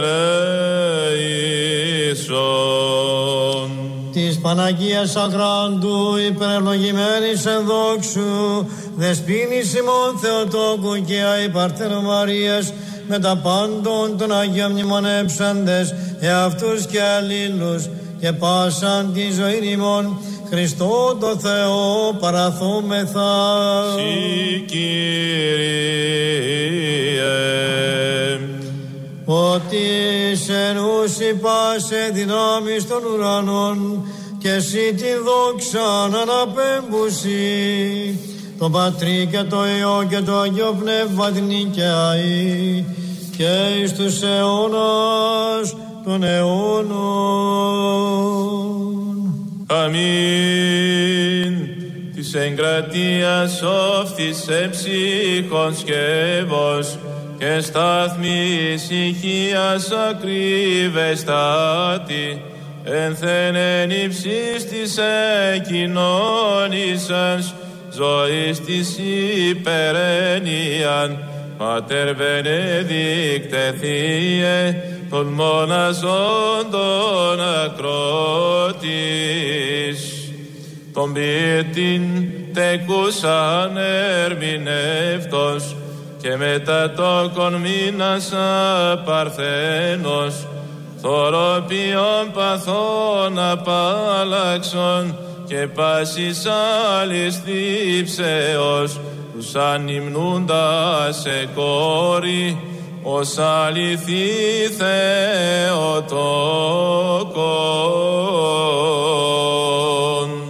ελέησον. Της Παναγίας Ακράντου υπερευλογημένης εν δόξου δεσποίνης ημών Θεοτόκου και αη Παρθένου Μαρίας με τα πάντων των Αγίων μνημονεύσαντες εαυτούς και αλλήλους και πάσαν τη ζωή ημών Χριστό το Θεό παραθούμεθα. Συ Κύριε. Ότι σε νους υπάσε δυνάμεις των ουρανών και εσύ την δόξαν αναπέμπουσι τον Πατρί και το Υιό και το Αγίο Πνεύμα την νικαιαή και εις τους αιώνας των αιώνων. Αμήν. Της εγκρατείας όφθης εψύχων σκεύος και στάθμης ηχείας ακρίβεστάτη ενθενεν υψής της εκοινώνησας ζωής της υπερένιαν Πατέρ Βενεδίκτε Θείε των μοναζόντων ακρότης τον ποιητήν τεκούσαν ερμηνεύτος και μετά το κονμήνας Παρθένος θωροποιών παθών απάλλαξον και πάσης άλλης θύψεως τους ανυμνούντας σε κόρη ως αληθή Θεοτόκον.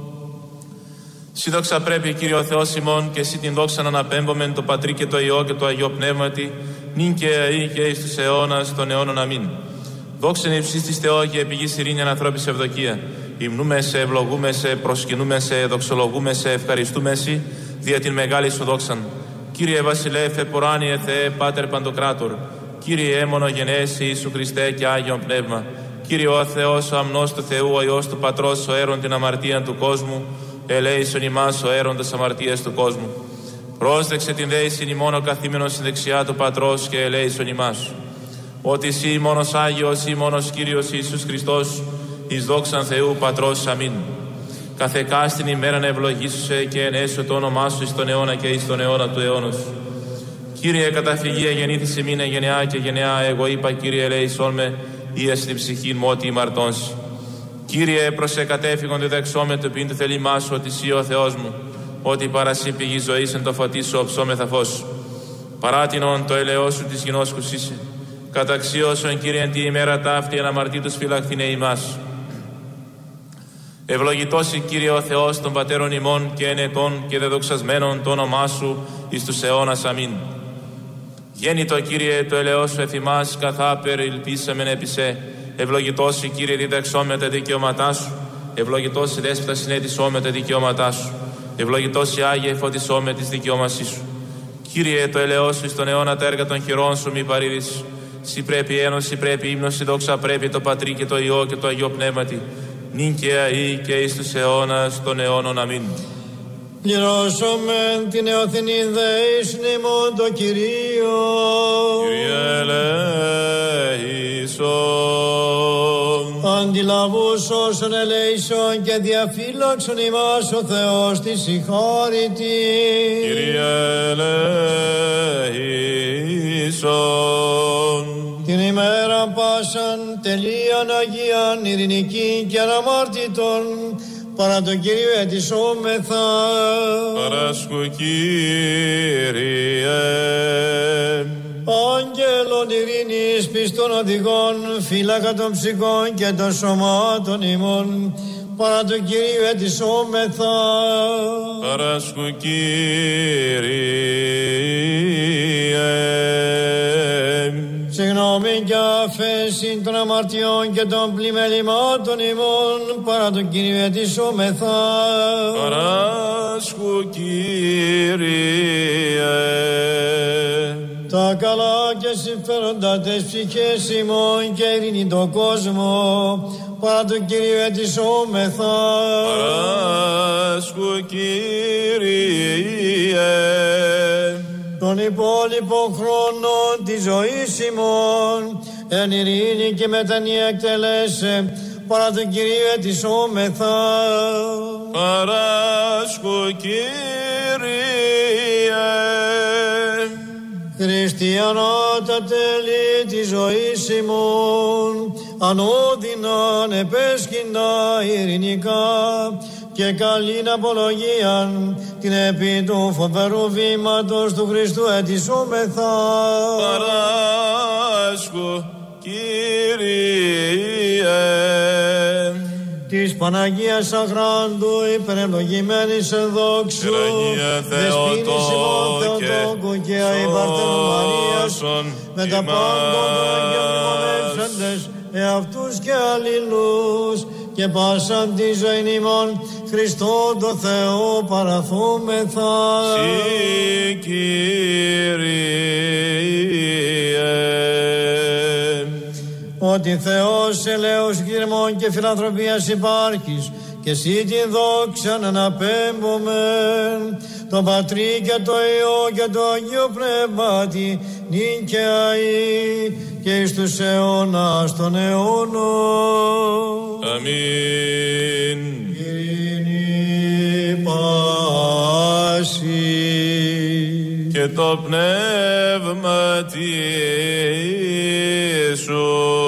Σύδοξα πρέπει Κύριε ο Θεός ημών και εσύ την δόξα να αναπέμπομεν το Πατρί και το Υιό και το Αγίο Πνεύματι νυν και αεί και εις τους αιώνας των αιώνων. Αμήν. Δόξεν υψής της Θεό και επιγής ειρήνη ανθρώπης ευδοκία. Υμνούμε σε, ευλογούμε σε, προσκυνούμε σε, δοξολογούμε σε, ευχαριστούμε σε δια την μεγάλη σου δόξαν. Κύριε Βασιλεύ, εποράνιε Θεέ, Πάτερ Παντοκράτορ. Κύριε μονογενέσι Ιησού Χριστέ και Άγιον Πνεύμα. Κύριε ο Θεός, ο αμνός του Θεού, ο Υιός του Πατρός, ο αίρον την αμαρτία του κόσμου. Ελέησον ημάς ο αίροντας αμαρτίας του κόσμου. Πρόσδεξε την δέησιν ημών ο καθήμενος στην δεξιά του Πατρός και ελέησον ημάς. Ότι εσύ μόνος Άγιος ή μόνος Κύριος Ιησούς Χριστός, εις δόξαν Θεού Πατρός. Αμήν. Καθεκάστην ημέραν ευλογήσουσε και ενέσου το όνομά σου εις τον αιώνα και εις τον αιώνα του αιώνος. Κύριε, καταφυγία γεννήθησε μήνε γενεά και γενεά. Εγώ είπα, Κύριε, ελέησόν με, ή στην ψυχήν μου ότι ημαρτώνσει. Κύριε, προσεκατέφυγον διδαξόμε το ποιήν του θέλημά σου, ότι εσύ ο Θεός μου, ότι παρασύ πηγή ζωής εν το φωτί σου οψόμεθα φως. Παράτηνον το ελαιό σου της γινός κουσίσε. Καταξίωσον, Κύριε, εν τη ημέρα ταύτη αναμαρτήτους φυλαχθήνε ημάς. Ευλογητός η Κύριε ο Θεός των πατέρων ημών και ενετών και δεδοξασμένων το όνομά σου εις τους αιώνας. Αμήν. Γέννητο, Κύριε, το ελαιό σου εφημάς, καθάπερ ελπίσαμεν επισέ. Ευλογητός η Κύριε διδαξόμαι τα δικαιώματά σου. Ευλογητός η Δέσποιτα συνέτησόμαι τα δικαιώματά σου. Ευλογητός η Άγιε φωτισόμαι της δικαιώμασής σου. Κύριε, το ελαιό σου εις τον αιώνα τα έργα των χειρών σου μη παρήρεις. Σοι πρέπει ένωση, πρέπει ύμνος, η δόξα πρέπει το Πατρί και το Υιό και το Αγίο Πνεύματι. Νυν και αεί και εις τους αιώνας των αιώνων. Αμήν. Πληρώσομεν την εωθηνή δεήσιν ημών το Κυρίο. Κύριε ελέησον. Αντιλαβούς όσων ελέησον και διαφύλαξον ημάς ο Θεός της συγχώρητη. Κύριε ελέησον. Την ημέρα πάσαν τελείαν Αγίαν ειρηνική και αναμάρτητον παρά τον Κύριο ετισόμεθα. Παράσκου, Κύριε. Άγγελον ειρήνης πιστών οδηγών, φύλακα των ψυχών και των σωμάτων ημών, παρά τον Κύριο ετισόμεθα. Παράσκου, Κύριε. Συγγνώμη και αφέση των αμαρτιών και των πλημελημάτων ημών, παρά τον Κύριο ετισόμεθα. Παράσκου, Κύριε. Τα καλά και συμφέροντα τες ψυχές ημών και ειρήνη τον κόσμο, παρά τον Κύριο ετισόμεθα. Παράσκου, Κύριε. Τον υπόλοιπο χρόνο της ζωής ημών, εν ειρήνη και μετανία εκτελέσε, παρά τον Κύριο ετισόμεθα. Παράσκου, Κύριε. Χριστιανά τα τέλη της ζωής ημών, ανώδυναν επέσχυντα ειρηνικά και καλήν απολογίαν την επί του φοβερού βήματος του Χριστού ετισόμεθα. Παράσκου, Κύριε. Της Παναγίας Αχράντου υπερευλογημένης εν δόξου, δεσποίνης ημών Θεοτόκου και αϊπαρτένου Μαρίας, με τα πάντων των Αγίων μνημονεύσαντες εαυτούς και αλληλούς, και πάσαν τη ζωή ημών Χριστό το Θεό παραθούμεθα. Συ, Κύριε. Ότι Θεός ελέος γυρμών και φιλανθρωπίας υπάρχεις, και εσύ την δόξαν αναπέμπομεν, τον Πατρί και το Υιό και το Αγίο Πνεύματι, νυν και αεί και εις τους αιώνας των αιώνων. Αμήν. Ειρήνη πάση και το πνεύμα σου.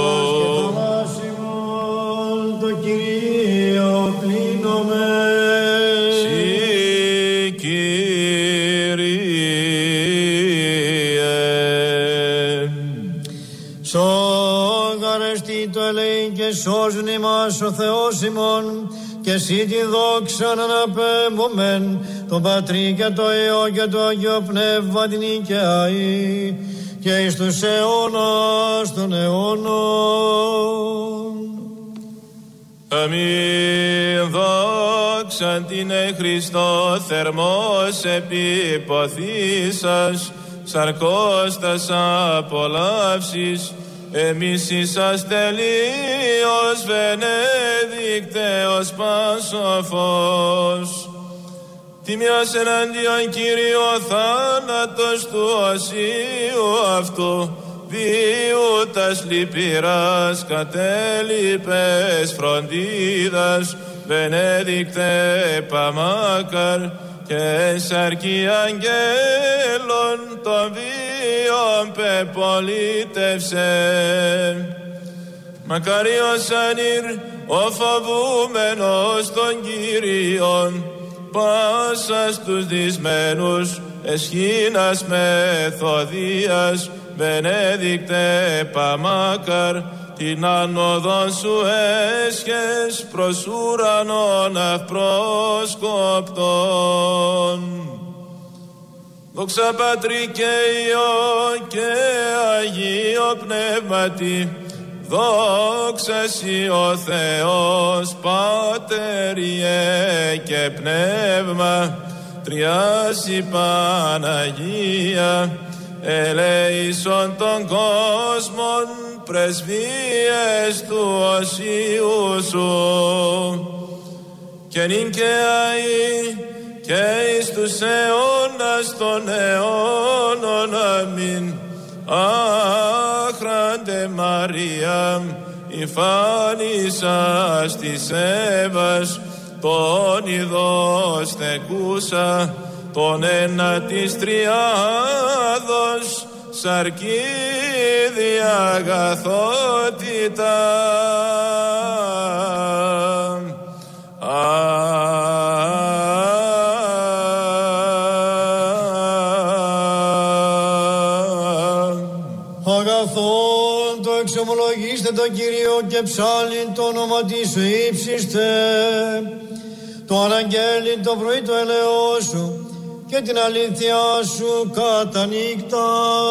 Το Κυρίο κλείνομαι. Συ, Κύριε. Σόγαρεστη το ελέη και σώζουν ημάς ο Θεός ημών, και εσύ την δόξαν αναπέμπομεν, τον Πατρί και το Υιό και το Αγίο Πνεύμα την οικιαή και εις τους αιώνας των αιώνων. Αμήν. Δόξαν την Χριστό θερμός επιποθήσας, σαρκώστας απολαύσεις, εμείς ήσας τελείως Βενεδίκτεος πάσοφος. τιμίας εναντίον Κύριο θάνατος του οσίου αυτού, διού τας λυπηράς κατέλειπες φροντίδας, Βενέδικτε Παμάκαρ, και σαρκή αγγέλων των βίων πεπολίτευσε. Μακάριος ανήρ ο φοβούμενος των Κύριων, πάσας τους δυσμένους εσχήνας μεθοδίας, Βενέδικτε Παμάκαρ, την άνοδον σου έσχες προς ουρανών αυπρόσκοπτον. Δόξα Πατρί και Υιό και Αγίο Πνεύματι, δόξα σοι ο Θεός Πάτερ Υιέ και Πνεύμα, τριάσι Παναγία, ελέησον των κόσμων, πρεσβείες του οσίου σου, και νυν και αεί και εις τους αιώνας των αιώνων. Αμήν. Άχραντε Μαρία, η φάνησας της Εύας, τον ειδός θεκούσα, τον ένα της τριάδος, σαρκίδη αγαθότητα. Αγαθόν το εξομολογήστε τον Κύριο και ψάλιν το όνομα της σου ύψιστε, το αναγγέλιν το πρωί το ελαιό σου και την αλήθεια σου κατά νύχτα.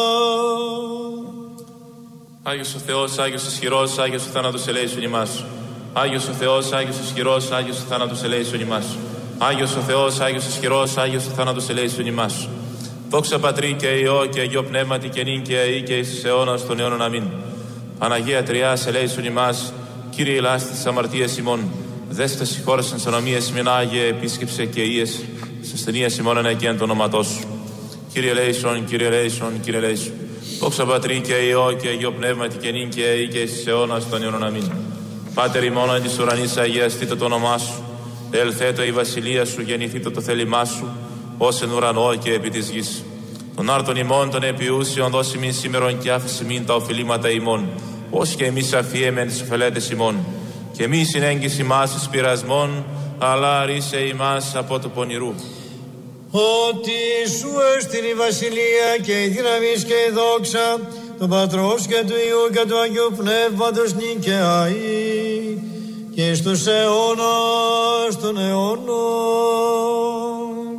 Άγιος ο Θεός, Άγιος ισχυρός, Άγιος ο θάνατος ελέησον ημάς. Άγιος ο Θεός, Άγιος ισχυρός, Άγιος ο θάνατος ελέησον ημάς. Άγιος ο Θεός, Άγιος ισχυρός, Άγιος ο θάνατος ελέησον ημάς. Δόξα Πατρί και Υιό και Αγίο Πνεύματι και νυν και αεί και εις αιώνας των αιώνων. Αμήν. Παναγία Τριάς ελέησον ημάς. Κύριε ελάστη της αμαρτίας ημών, δέστε συγχώρεσαν σαν ομοίες ημίν Άγιε επίσκεψε και ίες, σε ασθενείας ημών ενεκέν το όνοματός σου. Κύριε ελέησον, Κύριε ελέησον, Κύριε ελέησον. Δόξα Πατρί και Υιό και Αγίο Πνεύματι και νυν και αεί και εις αιώνας των αιώνων. Αμήν. Πάτερ ημών εν της ουρανής αγιαστήτω το όνομά σου. Ελθέτω η βασιλεία σου, γεννηθήτω το θέλημά σου, ως εν ουρανό και επί της γης. Τον άρτον ημών των επιούσιων δώσει μην σήμερον και άφηση μην τα οφειλήματα ημών, ως και εμείς αφιέμεν τις ωφελέτες ημών. Και μη συνέγγιση μας εις πειρασμών, αλλά ρίσε ημάς από του πονηρού. Ότι σου έστειλε η βασιλεία και η δύναμις και η δόξα, του Πατρός και του Υιού και του Αγίου Πνεύματος νυν και αεί και στους αιώνας των αιώνων.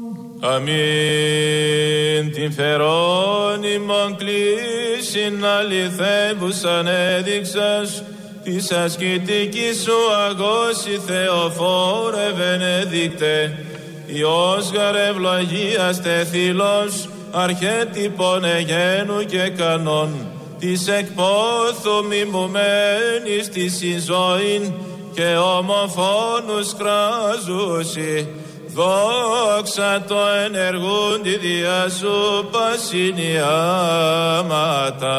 Αμήν. Την φερόνιμον κλήσιν αληθεύουσαν έδειξας, της ασκητικής σου αγώση Θεοφόρε Βενεδίκτε, Υιός γαρ ευλογίας τεθήλος, αρχέτυπον εγένου και κανόν, της εκπόθου μιμουμένης της ζωήν και ομοφόνους κράζουσι, δόξα το ενεργούν τη διά σου πασινιάματα.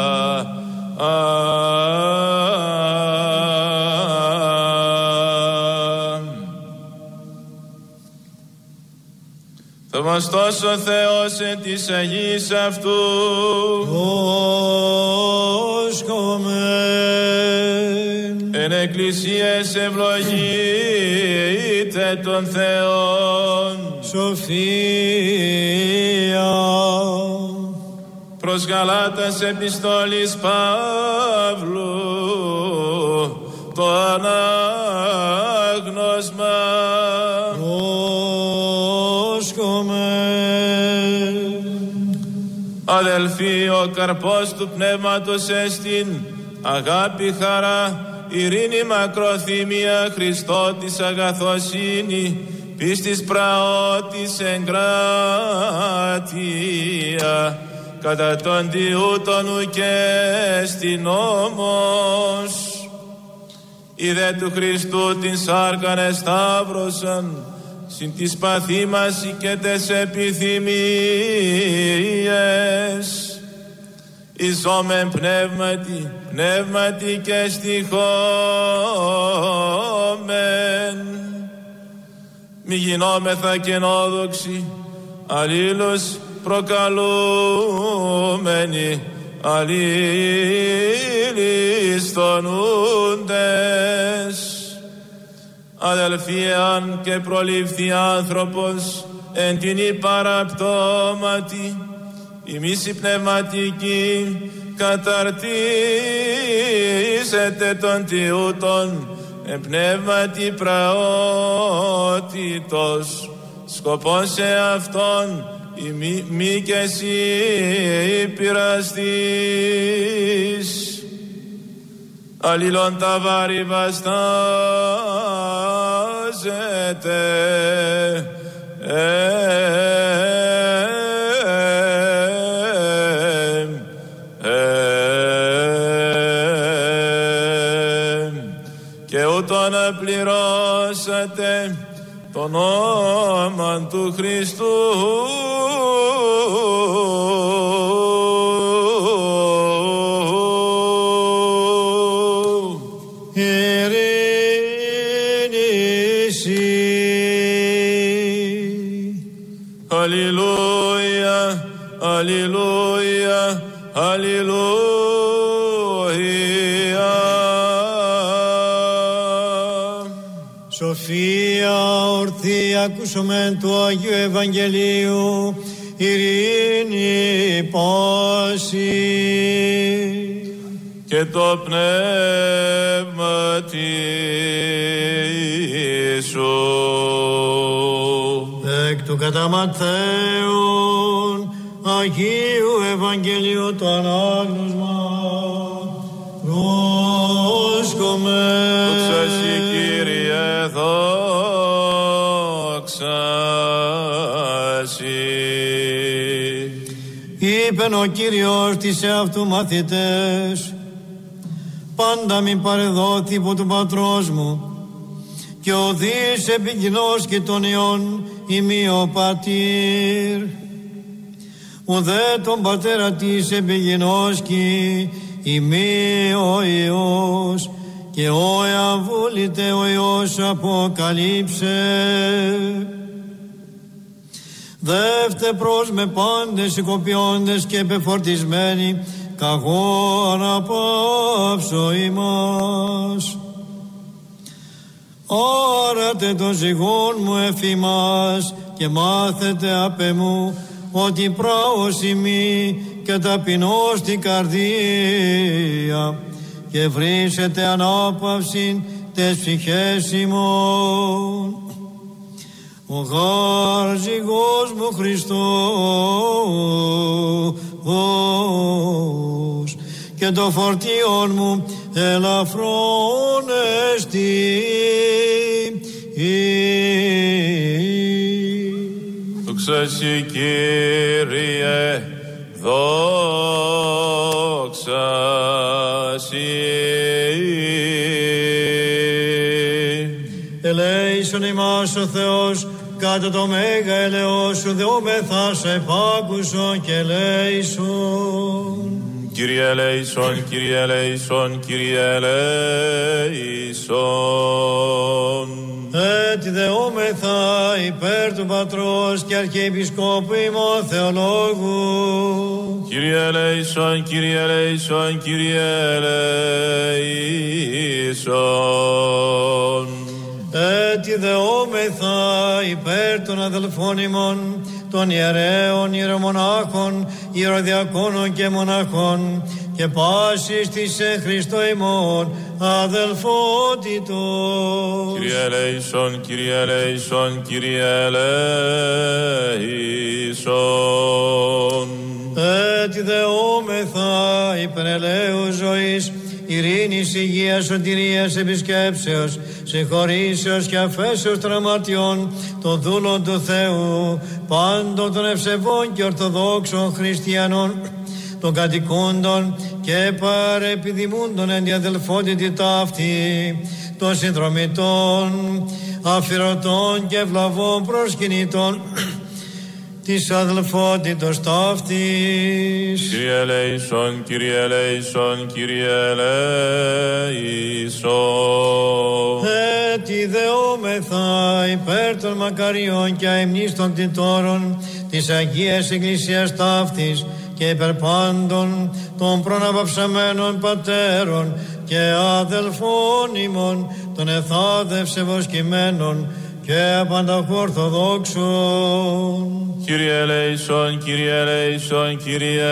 Θαυμαστός ο Θεός εν της Αγίας αυτού. Εν εκκλησίες ευλογείτε τον Θεόν. Σοφία. Προς Γαλάτας επιστόλης Παύλου το ανάγνωσμα. Αδελφοί, ο καρπός του πνεύματος εστιν αγάπη, χαρά, ειρήνη, μακροθυμία, Χριστότης αγαθοσύνη, πίστης, πραότης, εγκράτεια, κατά τον τιούτον ουκέ στην νόμος. Είδε του Χριστού την σάρκαν εσταύρωσαν, συν τις παθήμασι και τες επιθυμίες, εισόμεν πνεύματι και στοιχόμεν, μη γινόμεθα κενόδοξοι, αλλήλους προκαλούμενοι, αλλήλεις τονούντες. Αδελφοί, αν και προληφθεί άνθρωπος εν την υπαραπτώματι, ημείς οι πνευματικοί καταρτήσετε τον τιούτον εν πνεύματι πραότητος, σκοπός σε αυτόν μη και εσύ πειραστείς. Αλλήλων τα βάρη βαστάζετε, και ούτω να πληρώσατε το όνομα του Χριστού. Αλληλούια, αλληλούια, αλληλούια. Σοφία ορθή ακούσομεν του Αγίου Ευαγγελίου, ειρήνη πάση και το πνεύμα σου. Εκ του κατά Ματθαίον Αγίου Ευαγγελίου το ανάγνωσμα πρόσκομεν. Δόξα Συ, Κύριε, δόξα Συ. Είπεν ο Κύριος της εαυτού μαθητές, πάντα μην παρεδόθη υπό του Πατρός μου, και ο δις επικοινός και των ιών ημί ο πατήρ. Ουδέ τον πατέρα της επικοινός και ημί ο Υιός, και ο εαβούλητε ο Υιός αποκαλύψε. Δεύτε προς με πάντες οικοποιώντες και επεφορτισμένοι, καγώ αναπαύσω ημάς. Ώρατε το ζυγόν μου εφήμας και μάθετε απ' εμού, ότι πράος ημί και ταπεινώς την καρδία, και βρίσετε ανάπαυση τες ψυχές ημών. Ο γάρ ζυγός μου Χριστός, και το φορτίον μου ελαφρόν εστι. Δόξα Συ, Κύριε, δόξα Συ. Ελέησον ημάς ο Θεός, κάτω το μέγα ελεός σου, δεόμεθα σε επάκουσον και ελέησον. Κύριε ελέησον, Κύριε ελέησον, Κύριε ελέησον. Έτσι δεόμεθα υπέρ του Πατρός και Αρχιεπισκόπου ημών Θεολόγου. Κύριε ελέησον, Κύριε ελέησον, Κύριε ελέησον. Έτσι δεόμεθα υπέρ των αδελφών ημών, των ιερέων, ιερομονάχων, ιεροδιακόνων και μοναχών, και πάσης της εν Χριστώ ημών αδελφότητος. Κύριε ελέησον, Κύριε ελέησον, Κύριε ελέησον. Έτσι δεόμεθα υπερελαίου ζωής, ειρήνης, υγείας, σωτηρίας, επισκέψεως, συγχωρήσεως και αφέσεως τραυματιών, των δούλων του Θεού, πάντων των ευσεβών και ορθοδόξων χριστιανών, των κατοικούντων και παρεπιδημούντων εν τη αδελφότητη ταύτη, των συνδρομητών, αφιερωτών και ευλαβών προσκυνητών της αδελφότητος ταύτης. Κύριε ελέησον, Κύριε ελέησον, Κύριε ελέησον. Έτι δεόμεθα υπέρ των μακαριών και αημνής των κτητόρων της Αγίας Εκκλησίας ταύτης και υπέρ πάντων των προναπαυσαμένων πατέρων και αδελφών ημών των εθάδευσε βοσκημένων και πανταχού Ορθοδόξων. Κύριε ελέησον, Κύριε ελέησον, Κύριε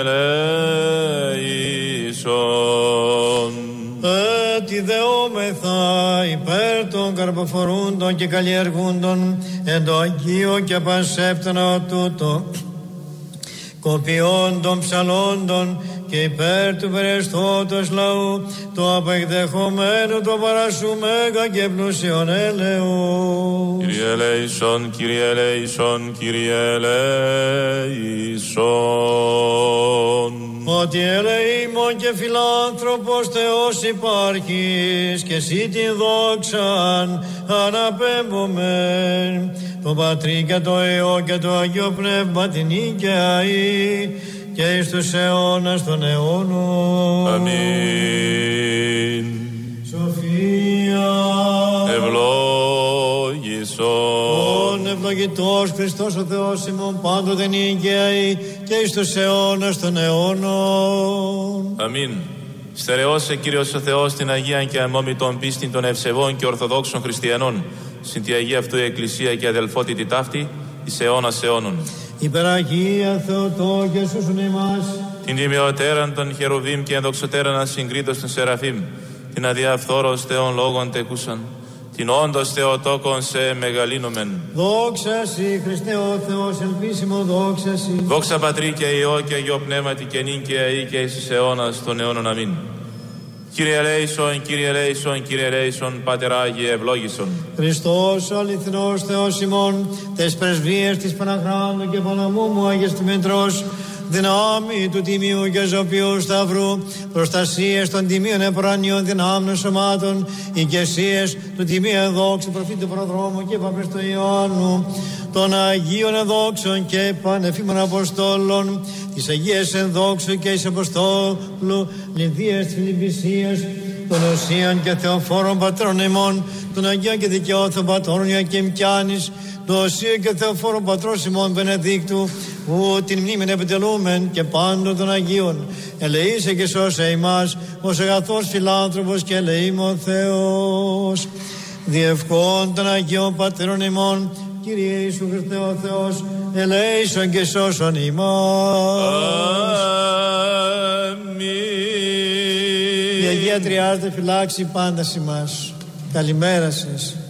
ελέησον. Έτι δεόμεθα υπέρ των καρποφορούντων και καλλιεργούντων εν το Αγίο και πασέπτωνα τούτο, κοπιών των ψαλόντων και υπέρ του περαιστώτος λαού, το απεκδεχομένο το παρασού μέγα και πλούσιον έλεος. Κύριε ελέησον, Κύριε ελέησον, Κύριε ελέησον. Ότι ελεήμων και φιλάνθρωπος Θεός υπάρχεις και εσύ την δόξαν αναπέμπομεν, το Πατρί και το Υιό και το Αγίο Πνεύμα την Ικαιαή και εις τους αιώνας των αιώνων. Αμήν. Σοφία ευλόγησον. Ευλογητός Χριστός ο Θεός ημών πάντοτε νικαίοι και εις τους αιώνας των αιώνων. Αμήν. Στερεώσε Κύριος ο Θεός την Αγία και αμόμητον πίστη των ευσεβών και ορθοδόξων χριστιανών, συν τη Αγία αυτού η Εκκλησία και αδελφότητη ταύτη, εις αιώνας αιώνων. Υπεραγία Θεοτό και σώσον εμάς. Την τιμιωτέραν των χερουβίμ και ενδοξωτέραν ασυγκρίτως των Σεραφείμ, την αδιαφθόρος Θεών λόγων τεκούσαν, την όντως Θεοτόκον σε μεγαλύνομεν. Δόξα Συ, Χριστέ ο Θεός, ελπίσιμο δόξα Συ. Δόξα Πατρί και Υιό και Αγίο Πνεύματι και νυν και αεί και εις αιώνας των αιώνων. Αμήν. Κύριε ελέησον, Κύριε ελέησον, Κύριε ελέησον, Πάτερ Άγιε ευλόγησον. Χριστός ο αληθινός Θεός ημών, τες πρεσβείες της Παναχράντου και Παναμούμου Άγιες του Μητρός, δυνάμει του Τιμίου και Ζωπιού Σταυρού, προστασίες των τιμίων επράνιων δυνάμεων σωμάτων, οικεσίες του Τιμίου Εδόξου Προφήτου Προδρόμου και Παπριστού Ιωάννου, των Αγίων Εδόξων και Πανεφήμων Αποστόλων, της Αγίας Ενδόξου και εις Αποστόλου Λιδίας της Φιλιππισίας, των Οσίων και Θεοφόρων Πατρών ημών, των Αγίων και Δικαιώθων Πατρών Ιακήμ Κιάνης, των Οσίων και Θεοφόρων Πατρών ημών Βενεδίκτου, που την μνήμην επιτελούμεν και πάντων των Αγίων. Ελεήσε και σώσε ημάς, ως αγαθός φιλάνθρωπος και ελεήμων Θεός. Διευκόν των Αγίων Πατέρων ημών, Κύριε Ιησού Χριστέ ο Θεός, ελέησον και σώσον ημάς. Αμήν. Η Αγία Τριάδα φυλάξει πάντα ημάς. Καλημέρα σας.